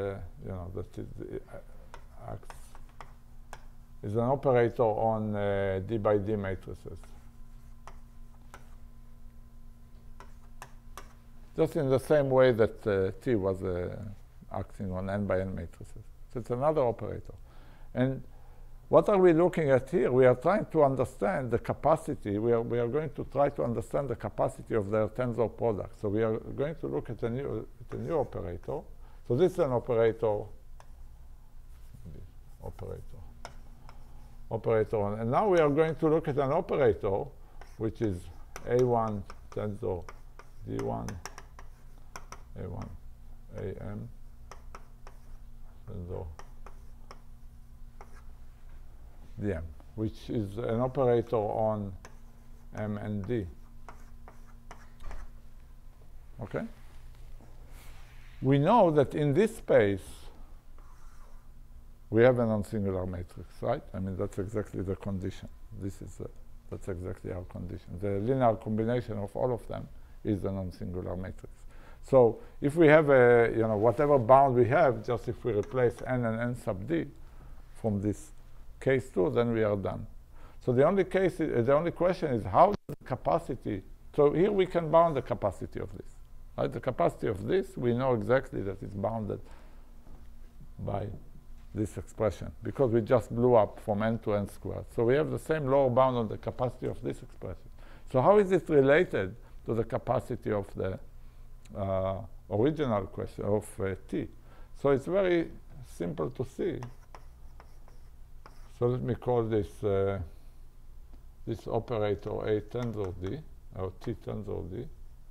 acts is an operator on D by D matrices. Just in the same way that T was acting on n by n matrices. So it's another operator. And what are we looking at here? We are trying to understand the capacity. We are going to try to understand the capacity of their tensor product. So we are going to look at a new operator. So this is an operator. And now we are going to look at an operator which is A1 tensor D1 A1 AM tensor DM. which is an operator on M and D. Okay? We know that in this space, we have a non-singular matrix, right? I mean, that's exactly the condition. That's exactly our condition. The linear combination of all of them is a non-singular matrix. So if we have a, whatever bound we have, just if we replace n and n sub d from this case 2, then we are done. So the only question is how the capacity. So here we can bound the capacity of this. Right? The capacity of this, we know exactly that it's bounded by this expression because we just blew up from n to n squared. So we have the same lower bound on the capacity of this expression. So how is it related to the capacity of the original question of t? So it's very simple to see. So let me call this this operator A tensor D, or T tensor D.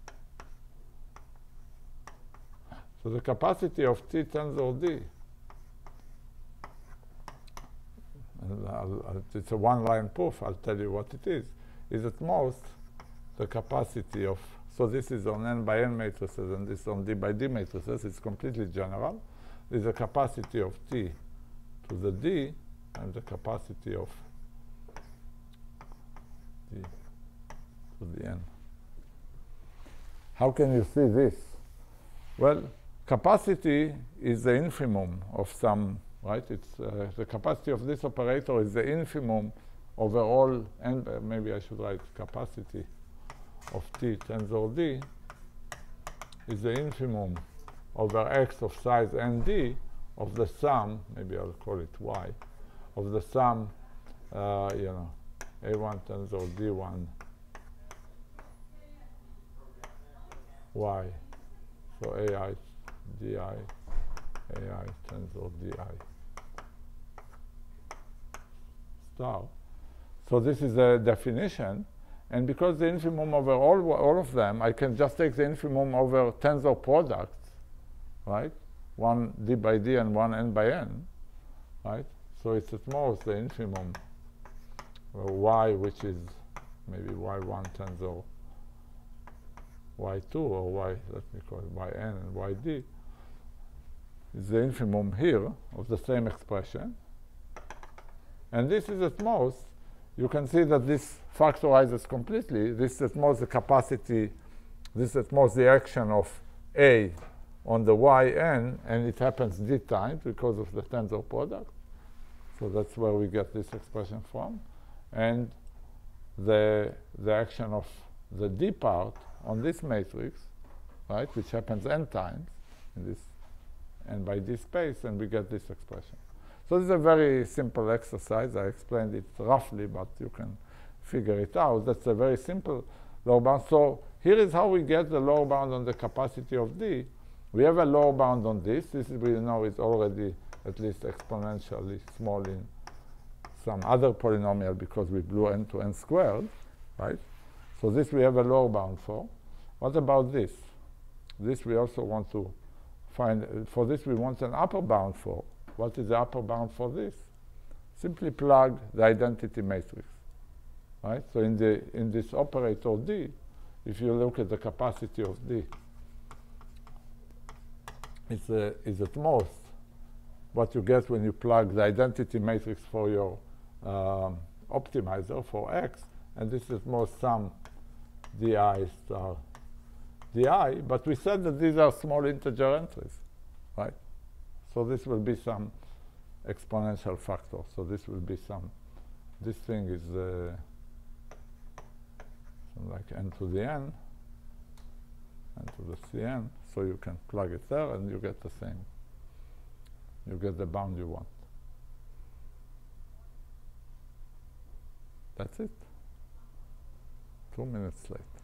So the capacity of T tensor D, and it's a one-line proof, I'll tell you what it is at most the capacity of, so this is on n by n matrices and this on d by d matrices, it's completely general. There's a capacity of T to the D and the capacity of D to the n. How can you see this? Well, capacity is the infimum of some, right? It's the capacity of this operator is the infimum over all, and maybe I should write capacity of T tensor D is the infimum over x of size nd of the sum, maybe I'll call it y, of the sum, A1 tensor D1 y. So AI di, AI tensor di star. So this is a definition. And because the infimum over all of them, I can just take the infimum over tensor products, right? One d by d and one n by n, right? So it's at most the infimum y, which is maybe y1 tensor y2 or y, let me call it yn and yd, is the infimum here of the same expression. And this is at most, you can see that this factorizes completely. This is at most the capacity, this is at most the action of A on the yn, and it happens d times because of the tensor product. So that's where we get this expression from. And the action of the d part on this matrix, right, which happens n times in this n by d space, and we get this expression. So this is a very simple exercise. I explained it roughly, but you can figure it out. That's a very simple lower bound. So here is how we get the lower bound on the capacity of D. We have a lower bound on this. This is, we know is already at least exponentially small in some other polynomial because we blew n to n squared, right? So this we have a lower bound for. What about this? This we also want to find. For this we want an upper bound for. What is the upper bound for this? Simply plug the identity matrix, right? So in this operator D, if you look at the capacity of D, is at most what you get when you plug the identity matrix for your optimizer for x, and this is most some di star di, but we said that these are small integer entries, right? So this will be some exponential factor. So this will be some, this thing is like n to the n, n to the cn. So you can plug it there and you get the same. You get the bound you want. That's it. 2 minutes late.